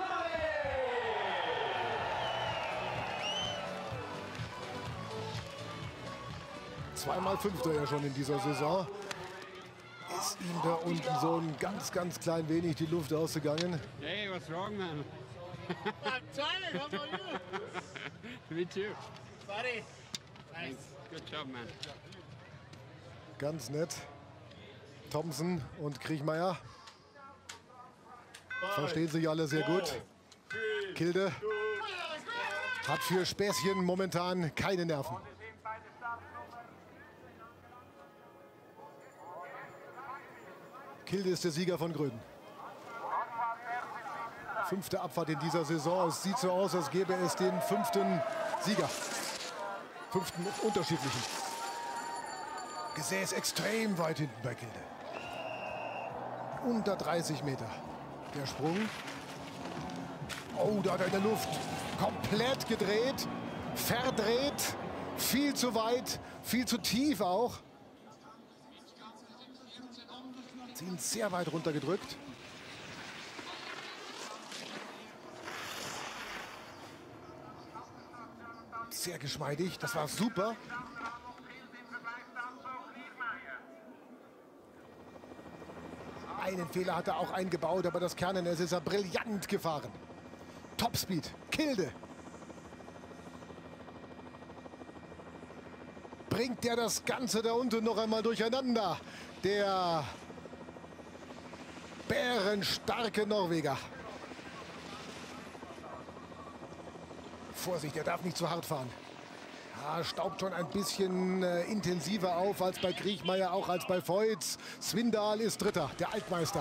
Zweimal Fünfter ja schon in dieser Saison. Ist ihm da unten so ein ganz klein wenig die Luft ausgegangen. Hey, what's wrong, man? I'm trying. How about you? Me too. Buddy. Nice. Good job, man. Ganz nett. Thompson und Kriechmeier verstehen sich alle sehr gut. Kilde hat für Späßchen momentan keine Nerven. Kilde ist der Sieger von Gröden. 5. Abfahrt in dieser Saison. Es sieht so aus, als gäbe es den 5. Sieger. 5. unterschiedlichen. Gesäß extrem weit hinten bei Kilde. Unter 30 Meter. Der Sprung. Oh, da hat er in der Luft komplett gedreht. Verdreht. Viel zu weit. Viel zu tief auch. Ihn sehr weit runtergedrückt. Sehr geschmeidig, das war super. Einen Fehler hat er auch eingebaut, aber das Kernen ist er brillant gefahren. Topspeed, Kilde. Bringt der das Ganze da unten noch einmal durcheinander? Der bärenstarke Norweger. Vorsicht, er darf nicht zu hart fahren. Ja, staubt schon ein bisschen intensiver auf als bei Kriechmayr, auch als bei Voits. Svindal ist Dritter, der Altmeister.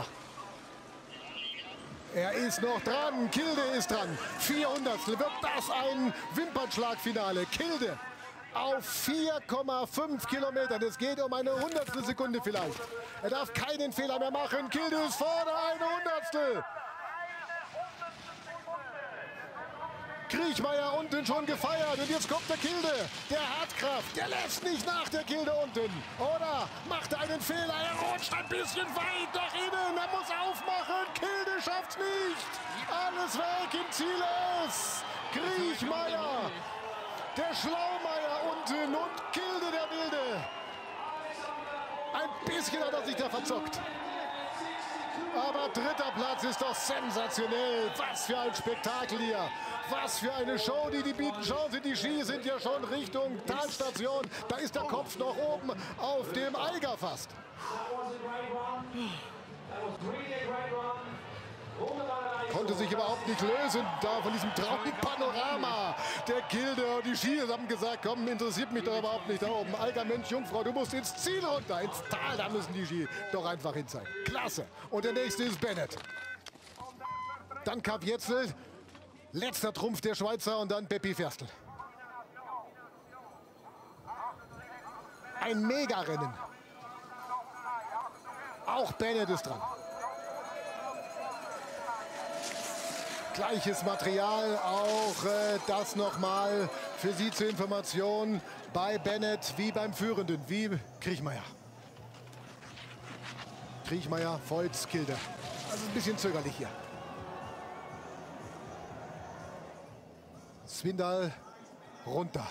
Er ist noch dran, Kilde ist dran. 400. Wird das ein Wimpernschlagfinale? Kilde auf 4,5 Kilometern. Es geht um eine Hundertstel Sekunde vielleicht. Er darf keinen Fehler mehr machen. Kilde ist vorne, eine Hundertstel. Kriechmayr unten schon gefeiert und jetzt kommt der Kilde. Der hat Kraft, der lässt nicht nach, der Kilde unten. Oder macht einen Fehler, er rutscht ein bisschen weit nach innen, er muss aufmachen. Kilde schafft's nicht. Alles weg, im Ziel ist Kriechmayr. Der Schlaumeier unten und Kilde, der Wilde. Ein bisschen hat er sich da verzockt. Aber dritter Platz ist doch sensationell. Was für ein Spektakel hier. Was für eine Show, die bieten. Schauen Sie, die Ski sind ja schon Richtung Talstation. Da ist der Kopf noch oben auf dem Eiger fast. Konnte sich überhaupt nicht lösen da von diesem Traumpanorama. Der Kilde und die Ski haben gesagt, komm, interessiert mich doch überhaupt nicht da oben. Alter Mensch, Jungfrau, du musst ins Ziel runter, ins Tal, da müssen die Ski doch einfach hin sein. Klasse. Und der nächste ist Bennett. Dann Kaviezel, letzter Trumpf der Schweizer und dann Beppi Ferstl. Ein Mega-Rennen. Auch Bennett ist dran. Gleiches Material, auch das nochmal für Sie zur Information bei Bennett wie beim Führenden, wie Kriechmayr. Kriechmayr, Voits, Kilde. Das ist ein bisschen zögerlich hier. Svindal runter.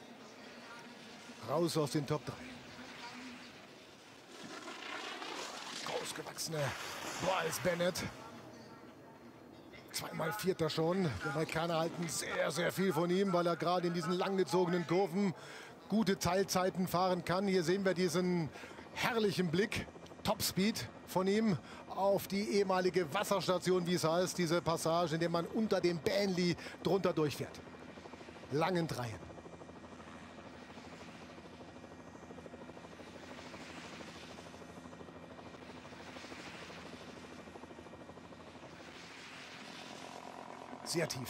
Raus aus den Top 3. Großgewachsene Bryce Bennett. Zweimal Vierter schon. Die Amerikaner halten sehr, sehr viel von ihm, weil er gerade in diesen langgezogenen Kurven gute Teilzeiten fahren kann. Hier sehen wir diesen herrlichen Blick, Topspeed von ihm auf die ehemalige Wasserstation, wie es heißt, diese Passage, in der man unter dem Bähnli drunter durchfährt. Langen Dreien. Sehr tief.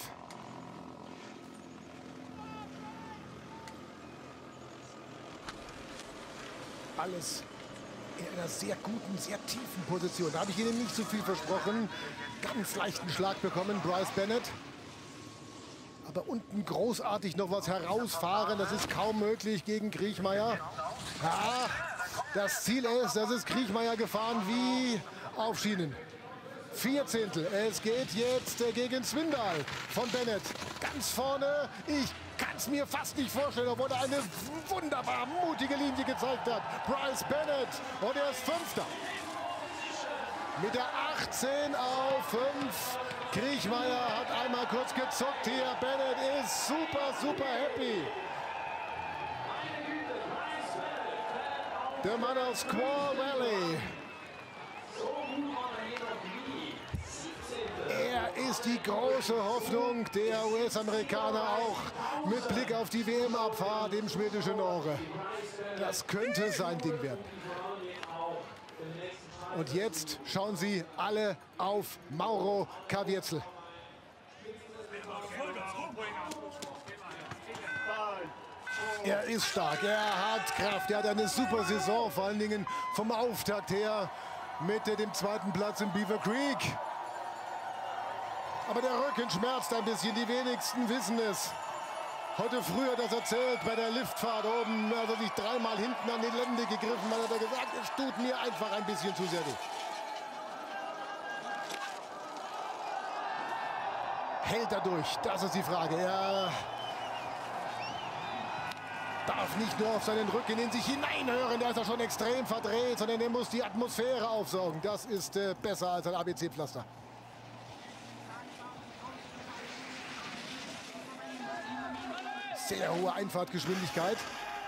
Alles in einer sehr guten, sehr tiefen Position. Da habe ich Ihnen nicht zu viel versprochen. Ganz leichten Schlag bekommen, Bryce Bennett. Aber unten großartig noch was herausfahren, das ist kaum möglich gegen Kriechmayr. Ja, das Ziel ist, das ist Kriechmayr gefahren wie auf Schienen. 4 Zehntel. Es geht jetzt gegen Svindal von Bennett. Ganz vorne. Ich kann es mir fast nicht vorstellen, obwohl er eine wunderbar mutige Linie gezeigt hat. Bryce Bennett. Und er ist Fünfter. Mit der 18 auf 5. Kriechmayr hat einmal kurz gezuckt hier. Bennett ist super, super happy. Der Mann aus Squaw Valley. Er ist die große Hoffnung der US-Amerikaner, auch mit Blick auf die WM-Abfahrt im schwedischen Norden. Das könnte sein Ding werden. Und jetzt schauen Sie alle auf Mauro Kaviezel. Er ist stark, er hat Kraft, er hat eine super Saison, vor allen Dingen vom Auftakt her mit dem zweiten Platz in Beaver Creek. Aber der Rücken schmerzt ein bisschen, die wenigsten wissen es. Heute früh hat er das erzählt bei der Liftfahrt oben, hat er sich dreimal hinten an die Lende gegriffen, weil er da gesagt, es tut mir einfach ein bisschen zu sehr weh. Hält er durch, das ist die Frage. Er darf nicht nur auf seinen Rücken in sich hineinhören, da ist er schon extrem verdreht, sondern er muss die Atmosphäre aufsaugen. Das ist besser als ein ABC-Pflaster. Sehr hohe Einfahrtgeschwindigkeit.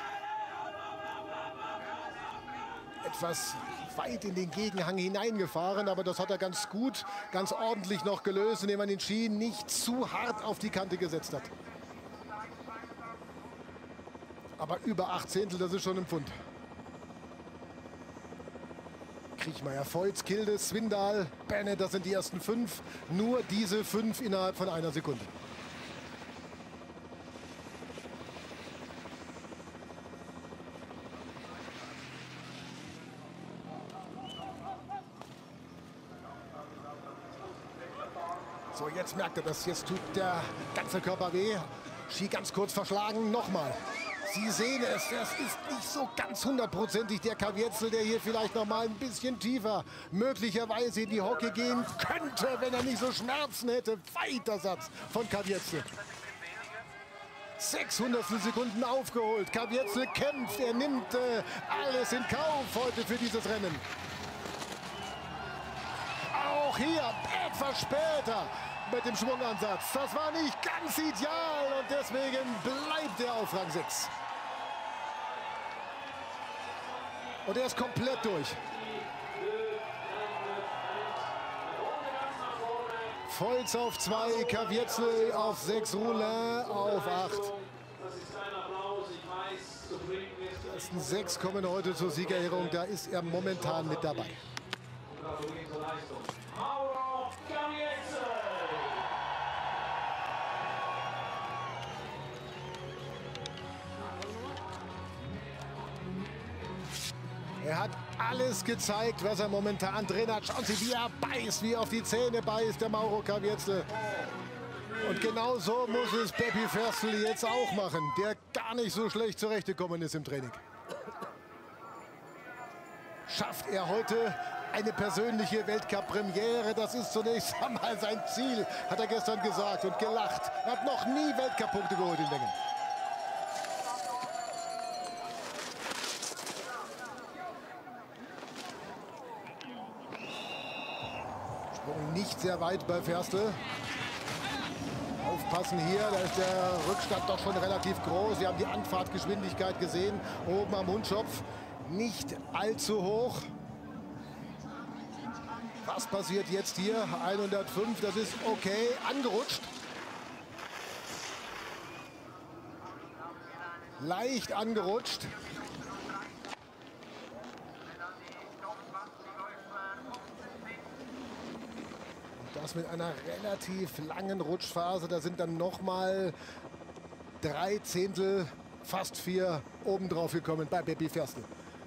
Etwas weit in den Gegenhang hineingefahren, aber das hat er ganz gut, ganz ordentlich noch gelöst, indem man den Ski nicht zu hart auf die Kante gesetzt hat. Aber über 8 Zehntel, das ist schon ein Pfund. Kriechmeier, Feuz, Kilde, Swindal, Bennett, das sind die ersten 5. Nur diese 5 innerhalb von einer Sekunde. So, jetzt merkt er das. Jetzt tut der ganze Körper weh. Ski ganz kurz verschlagen. Nochmal. Sie sehen es. Das ist nicht so ganz hundertprozentig der Kavietzel, der hier vielleicht noch mal ein bisschen tiefer möglicherweise in die Hocke gehen könnte, wenn er nicht so Schmerzen hätte. Weiter Satz von Kavietzel. 600 Sekunden aufgeholt. Kavietzel kämpft. Er nimmt alles in Kauf heute für dieses Rennen. Auch hier etwas später mit dem Schwungansatz. Das war nicht ganz ideal und deswegen bleibt er auf Rang 6. Und er ist komplett durch. Feuz auf 2, Kavietzel auf 6, Roulin auf 8. Die ersten 6 kommen heute zur Siegerehrung. Da ist er momentan mit dabei. Er hat alles gezeigt, was er momentan drin hat. Schauen Sie, wie er beißt, wie er auf die Zähne beißt, der Mauro Kavietzel. Und genau so muss es Beppi Ferstl jetzt auch machen, der gar nicht so schlecht zurechtgekommen ist im Training. Schafft er heute eine persönliche Weltcup-Premiere? Das ist zunächst einmal sein Ziel, hat er gestern gesagt und gelacht. Er hat noch nie Weltcup-Punkte geholt in Wengen. Nicht sehr weit bei Ferstl. Aufpassen hier, da ist der Rückstand doch schon relativ groß. Wir haben die Anfahrtgeschwindigkeit gesehen, oben am Mundschopf. Nicht allzu hoch. Was passiert jetzt hier? 105, das ist okay. Angerutscht. Leicht angerutscht. Das mit einer relativ langen Rutschphase. Da sind dann noch mal 3 Zehntel, fast 4 obendrauf gekommen bei Beppi Ferstl.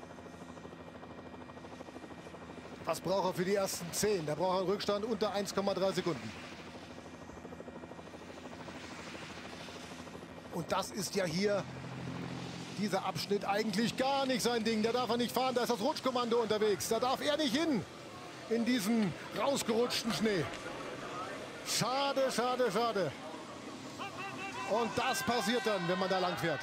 Was braucht er für die ersten 10? Da braucht er einen Rückstand unter 1,3 Sekunden. Und das ist ja hier dieser Abschnitt eigentlich gar nicht sein Ding. Da darf er nicht fahren, da ist das Rutschkommando unterwegs. Da darf er nicht hin in diesen rausgerutschten Schnee. Schade, schade, schade. Und das passiert dann, wenn man da lang fährt.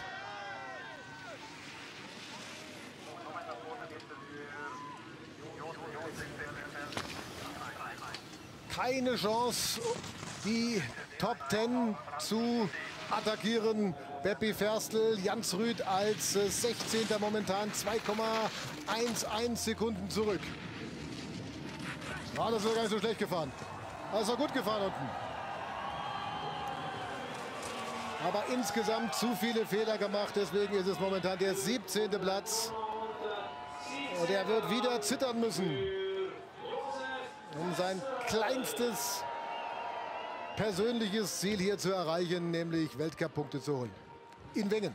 Keine Chance, die Top 10 zu attackieren. Beppi Ferstl, Jansrud als 16. momentan 2,11 Sekunden zurück. Das ist gar nicht so schlecht gefahren. Das ist auch gut gefahren unten. Aber insgesamt zu viele Fehler gemacht. Deswegen ist es momentan der 17. Platz. Und er wird wieder zittern müssen, um sein kleinstes persönliches Ziel hier zu erreichen, nämlich Weltcup-Punkte zu holen. In Wengen.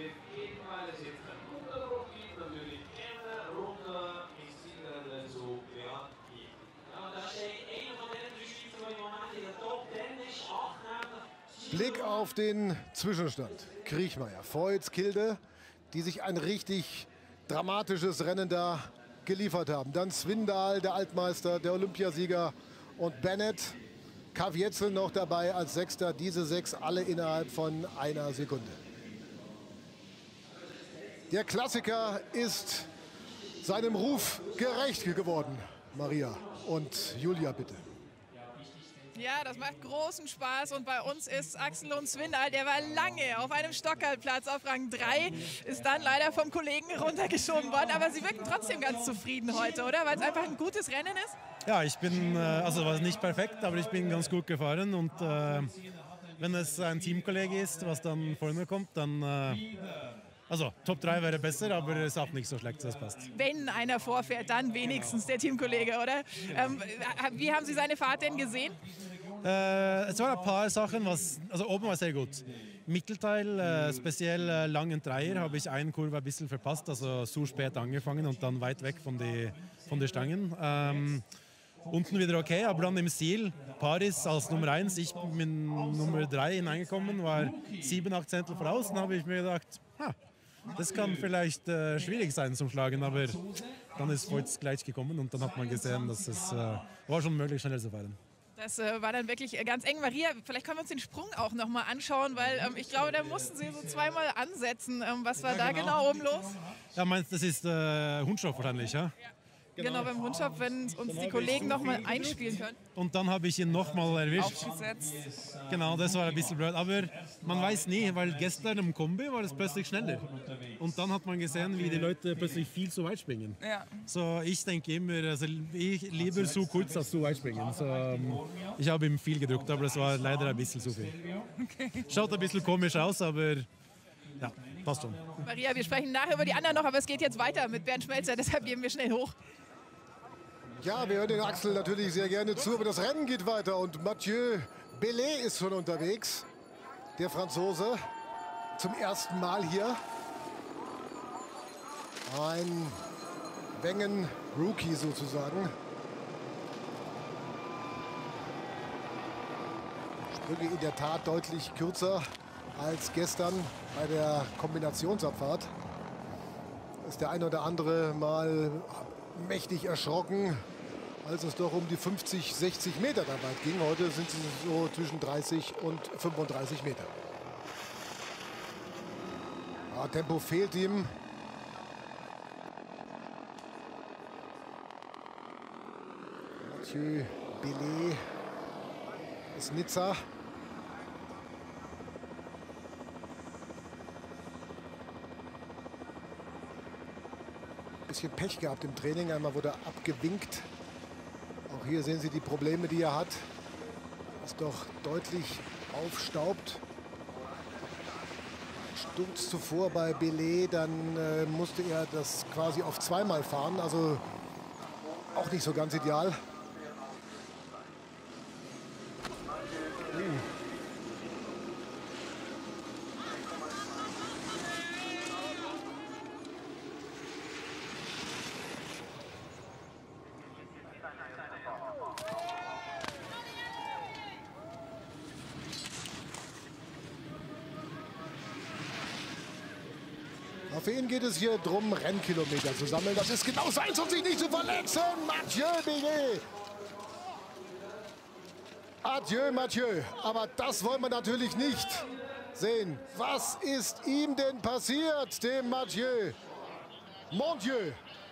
Blick auf den Zwischenstand. Kriechmeier, Feuz, Kilde, die sich ein richtig dramatisches Rennen da geliefert haben. Dann Swindal, der Altmeister, der Olympiasieger, und Bennett, Kavietzel noch dabei als Sechster. Diese 6 alle innerhalb von einer Sekunde. Der Klassiker ist seinem Ruf gerecht geworden. Maria und Julia, bitte. Ja, das macht großen Spaß und bei uns ist Axel Lund-Swindal, der war lange auf einem Stockerlplatz auf Rang 3, ist dann leider vom Kollegen runtergeschoben worden, aber Sie wirken trotzdem ganz zufrieden heute, oder? Weil es einfach ein gutes Rennen ist? Ja, ich bin, also war nicht perfekt, aber ich bin ganz gut gefahren und wenn es ein Teamkollege ist, was dann vor mir kommt, dann, also Top 3 wäre besser, aber es ist auch nicht so schlecht, das passt. Wenn einer vorfährt, dann wenigstens der Teamkollege, oder? Wie haben Sie seine Fahrt denn gesehen? Es waren ein paar Sachen, also oben war sehr gut. Mittelteil, speziell langen Dreier, habe ich eine Kurve ein bisschen verpasst, also zu spät angefangen und dann weit weg von den Stangen. Unten wieder okay, aber dann im Ziel, Paris als Nummer 1, ich bin Nummer 3 hineingekommen, war 7, 8 Zehntel voraus, dann habe ich mir gedacht, das kann vielleicht schwierig sein zum Schlagen, aber dann ist Voits gleich gekommen und dann hat man gesehen, dass es war schon möglich, schneller zu fahren. Das war dann wirklich ganz eng. Maria, vielleicht können wir uns den Sprung auch noch mal anschauen, weil ich glaube, da mussten Sie so zweimal ansetzen. Was war da genau oben los? Ja, meinst das ist Hundschopf wahrscheinlich, ja? Genau, beim Hundschopf, wenn uns die Kollegen noch mal einspielen können. Und dann habe ich ihn noch mal erwischt. Aufgesetzt. Genau, das war ein bisschen blöd. Aber man weiß nie, weil gestern im Kombi war es plötzlich schneller. Und dann hat man gesehen, wie die Leute plötzlich viel zu weit springen. Ja. So, ich denke immer, also ich lieber zu kurz als zu weit springen. So, ich habe ihm viel gedrückt, aber es war leider ein bisschen zu viel. Okay. Schaut ein bisschen komisch aus, aber ja, passt schon. Maria, wir sprechen nachher über die anderen noch, aber es geht jetzt weiter mit Bernd Schmelzer, deshalb gehen wir schnell hoch. Ja, wir hören den Axel natürlich sehr gerne zu, aber das Rennen geht weiter und Mathieu Bellet ist schon unterwegs. Der Franzose zum ersten Mal hier. Ein Wengen-Rookie sozusagen. Sprünge in der Tat deutlich kürzer als gestern bei der Kombinationsabfahrt. Ist der eine oder andere mal mächtig erschrocken, als es doch um die 50, 60 Meter da weit ging. Heute sind sie so zwischen 30 und 35 Meter. Ja, Tempo fehlt ihm. Mathieu Bellet ist Nizza. Bisschen Pech gehabt im Training. Einmal wurde er abgewinkt. Auch hier sehen Sie die Probleme, die er hat. Ist doch deutlich aufstaubt. Sturz zuvor bei Bellet, dann musste er das quasi auf zweimal fahren. Also auch nicht so ganz ideal. Für ihn geht es hier darum, Rennkilometer zu sammeln. Das ist genau seins, um sich nicht zu verletzen. Mathieu Bellet. Adieu, Mathieu. Aber das wollen wir natürlich nicht sehen. Was ist ihm denn passiert, dem Mathieu? Mon Dieu.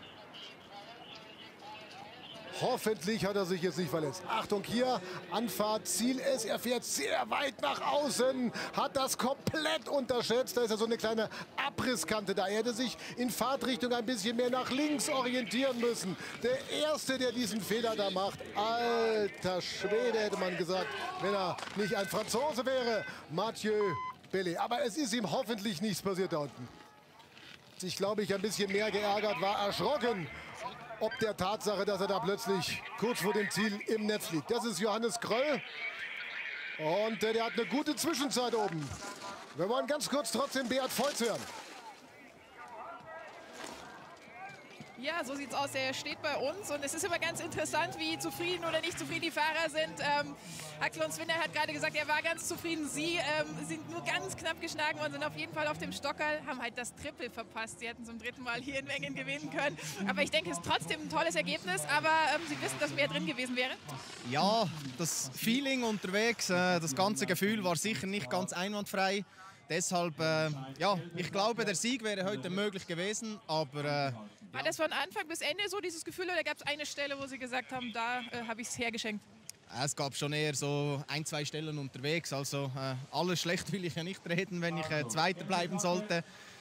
Hoffentlich hat er sich jetzt nicht verletzt. Achtung hier, Anfahrt, Ziel ist, er fährt sehr weit nach außen, hat das komplett unterschätzt. Da ist ja so eine kleine Abrisskante da. Er hätte sich in Fahrtrichtung ein bisschen mehr nach links orientieren müssen. Der Erste, der diesen Fehler da macht, alter Schwede, hätte man gesagt, wenn er nicht ein Franzose wäre, Mathieu Bellet. Aber es ist ihm hoffentlich nichts passiert da unten. Sich, glaube ich, ein bisschen mehr geärgert, war erschrocken ob der Tatsache, dass er da plötzlich kurz vor dem Ziel im Netz liegt. Das ist Johannes Gröll und der hat eine gute Zwischenzeit oben. Wir wollen ganz kurz trotzdem Beat Voits hören. Ja, so sieht's aus. Er steht bei uns und es ist immer ganz interessant, wie zufrieden oder nicht zufrieden die Fahrer sind. Axel Lund-Swindal hat gerade gesagt, er war ganz zufrieden. Sie sind nur ganz knapp geschlagen und sind auf jeden Fall auf dem Stockerl, haben halt das Triple verpasst. Sie hätten zum dritten Mal hier in Wengen gewinnen können. Aber ich denke, es ist trotzdem ein tolles Ergebnis. Aber Sie wissen, dass mehr drin gewesen wäre? Ja, das Feeling unterwegs, das ganze Gefühl war sicher nicht ganz einwandfrei. Deshalb, ja, ich glaube, der Sieg wäre heute möglich gewesen, aber... War das von Anfang bis Ende so, dieses Gefühl, oder gab es eine Stelle, wo Sie gesagt haben, da habe ich es hergeschenkt? Es gab schon eher so 1, 2 Stellen unterwegs. Also alles schlecht will ich ja nicht reden, wenn ich Zweiter bleiben sollte.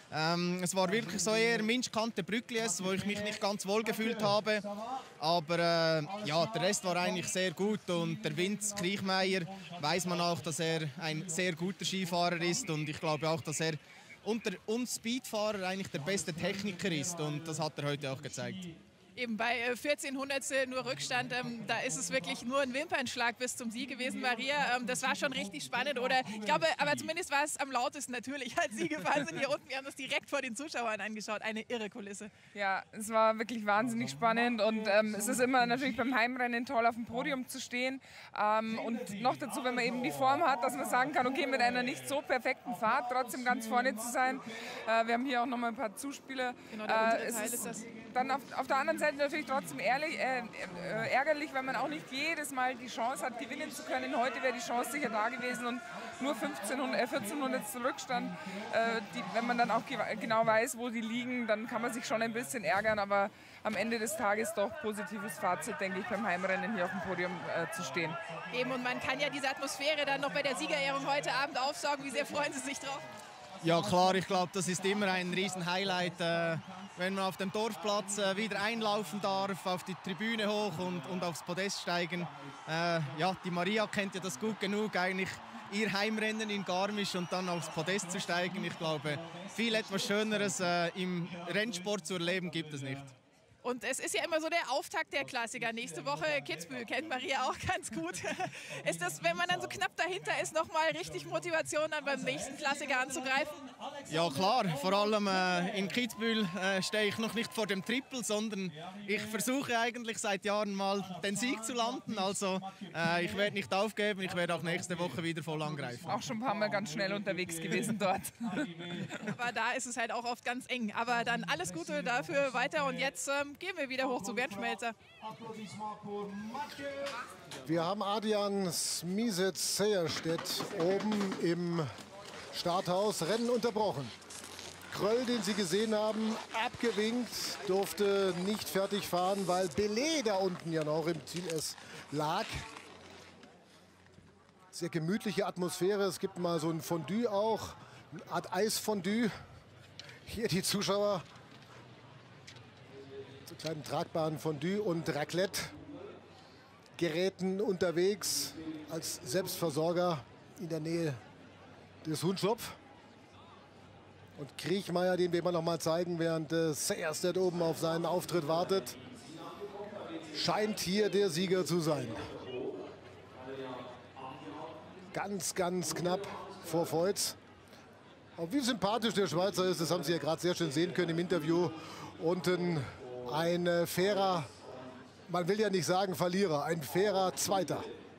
Es war wirklich so eher Minschkante Brücklies, wo ich mich nicht ganz wohl gefühlt habe. Aber ja, der Rest war eigentlich sehr gut. Und der Vince Kriechmeier weiß man auch, dass er ein sehr guter Skifahrer ist. Und ich glaube auch, dass er unter uns Speedfahrer eigentlich der beste Techniker ist. Und das hat er heute auch gezeigt. Eben bei 14 Hundertstel nur Rückstand, da ist es wirklich nur ein Wimpernschlag bis zum Sieg gewesen, Maria. Das war schon richtig spannend, oder? Ich glaube, aber zumindest war es am lautesten natürlich, als Sie gefahren sind hier unten. Wir haben das direkt vor den Zuschauern angeschaut. Eine irre Kulisse. Ja, es war wirklich wahnsinnig spannend und es ist immer natürlich beim Heimrennen toll, auf dem Podium zu stehen. Und noch dazu, wenn man eben die Form hat, dass man sagen kann, okay, mit einer nicht so perfekten Fahrt trotzdem ganz vorne zu sein. Wir haben hier auch noch mal ein paar Zuspieler. Genau, der untere Teil ist das. Dann auf der anderen Seite natürlich trotzdem ärgerlich, wenn man auch nicht jedes Mal die Chance hat, gewinnen zu können. Heute wäre die Chance sicher da gewesen und nur 1400 Rückstand. Wenn man dann auch genau weiß, wo die liegen, dann kann man sich schon ein bisschen ärgern. Aber am Ende des Tages doch positives Fazit, denke ich, beim Heimrennen hier auf dem Podium zu stehen. Eben, und man kann ja diese Atmosphäre dann noch bei der Siegerehrung heute Abend aufsaugen. Wie sehr freuen Sie sich drauf? Ja klar, ich glaube, das ist immer ein Riesen-Highlight, wenn man auf dem Dorfplatz wieder einlaufen darf, auf die Tribüne hoch und aufs Podest steigen. Ja, die Maria kennt ja das gut genug, eigentlich ihr Heimrennen in Garmisch und dann aufs Podest zu steigen. Ich glaube, viel etwas Schöneres im Rennsport zu erleben gibt es nicht. Und es ist ja immer so der Auftakt der Klassiker. Nächste Woche Kitzbühel, kennt Maria auch ganz gut. Ist das, wenn man dann so knapp dahinter ist, nochmal richtig Motivation, dann beim nächsten Klassiker anzugreifen? Ja klar, vor allem in Kitzbühel stehe ich noch nicht vor dem Triple, sondern ich versuche eigentlich seit Jahren mal den Sieg zu landen. Also ich werde nicht aufgeben, ich werde auch nächste Woche wieder voll angreifen. Auch schon ein paar Mal ganz schnell unterwegs gewesen dort. Aber da ist es halt auch oft ganz eng. Aber dann alles Gute dafür weiter und jetzt gehen wir wieder hoch zu Bernd Schmelzer. Wir haben Adrian Smisec-Sejerstedt oben im Starthaus. Rennen unterbrochen. Kröll, den Sie gesehen haben, abgewinkt, durfte nicht fertig fahren, weil Belay da unten ja noch im Ziel S lag. Sehr gemütliche Atmosphäre. Es gibt mal so ein Fondue auch, eine Art Eisfondue. Hier die Zuschauer. Zu kleinen tragbaren Fondue- und Raclette-Geräten unterwegs als Selbstversorger in der Nähe des Hundschopf. Und Kriechmeier, den wir immer noch mal zeigen, während Sejerstedt oben auf seinen Auftritt wartet, scheint hier der Sieger zu sein. Ganz, ganz knapp vor Voits. Und wie sympathisch der Schweizer ist, das haben Sie ja gerade sehr schön sehen können im Interview. Unten ein fairer, man will ja nicht sagen Verlierer, ein fairer Zweiter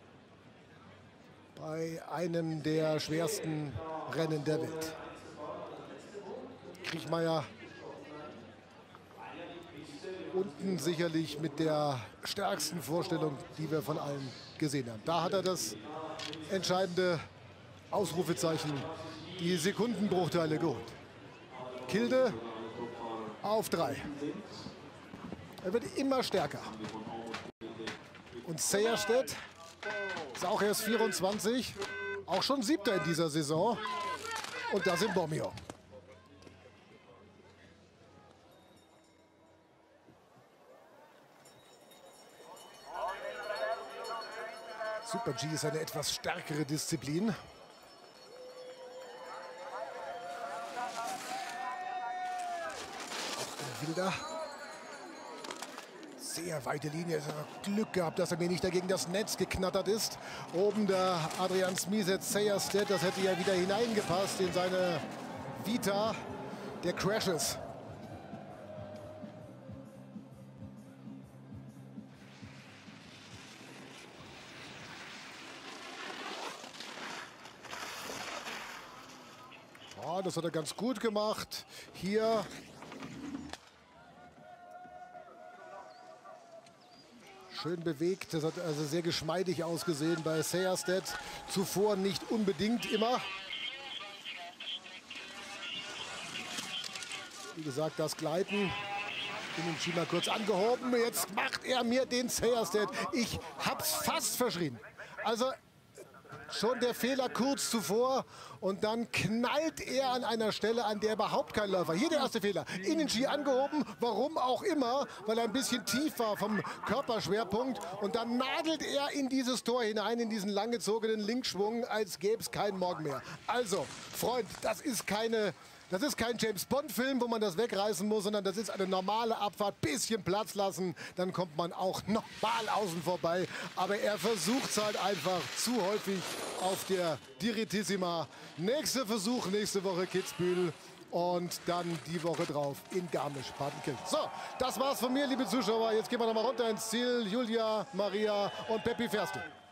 bei einem der schwersten Rennen der Welt. Kriechmeier unten sicherlich mit der stärksten Vorstellung, die wir von allen gesehen haben. Da hat er das entscheidende Ausrufezeichen, die Sekundenbruchteile geholt. Kilde auf 3. Er wird immer stärker. Und Sejerstedt ist auch erst 24, auch schon 7. in dieser Saison. Und das in Bormio. Super-G ist eine etwas stärkere Disziplin. Auch ein wilder. Sehr weite Linie. Glück gehabt, dass er mir nicht dagegen das Netz geknattert ist. Oben der Adrian Smisec-Sejerstedt, das hätte ja wieder hineingepasst in seine Vita der Crashes. Oh, das hat er ganz gut gemacht. Hier schön bewegt, das hat also sehr geschmeidig ausgesehen bei Sejerstedt. Zuvor nicht unbedingt immer. Wie gesagt, das Gleiten in den Schieber kurz angehoben. Jetzt macht er mir den Sejerstedt. Ich hab's fast verschrien. Also schon der Fehler kurz zuvor und dann knallt er an einer Stelle, an der überhaupt kein Läufer. Hier der erste Fehler. Innenski angehoben, warum auch immer, weil er ein bisschen tief war vom Körperschwerpunkt. Und dann nagelt er in dieses Tor hinein, in diesen langgezogenen Linkschwung, als gäbe es keinen Morgen mehr. Also, Freund, das ist kein James-Bond-Film, wo man das wegreißen muss, sondern das ist eine normale Abfahrt. Bisschen Platz lassen, dann kommt man auch nochmal außen vorbei. Aber er versucht es halt einfach zu häufig auf der Direttissima. Nächster Versuch, nächste Woche Kitzbühel. Und dann die Woche drauf in Garmisch-Partenkirchen. So, das war's von mir, liebe Zuschauer. Jetzt gehen wir noch mal runter ins Ziel. Julia, Maria und Peppi fährst du.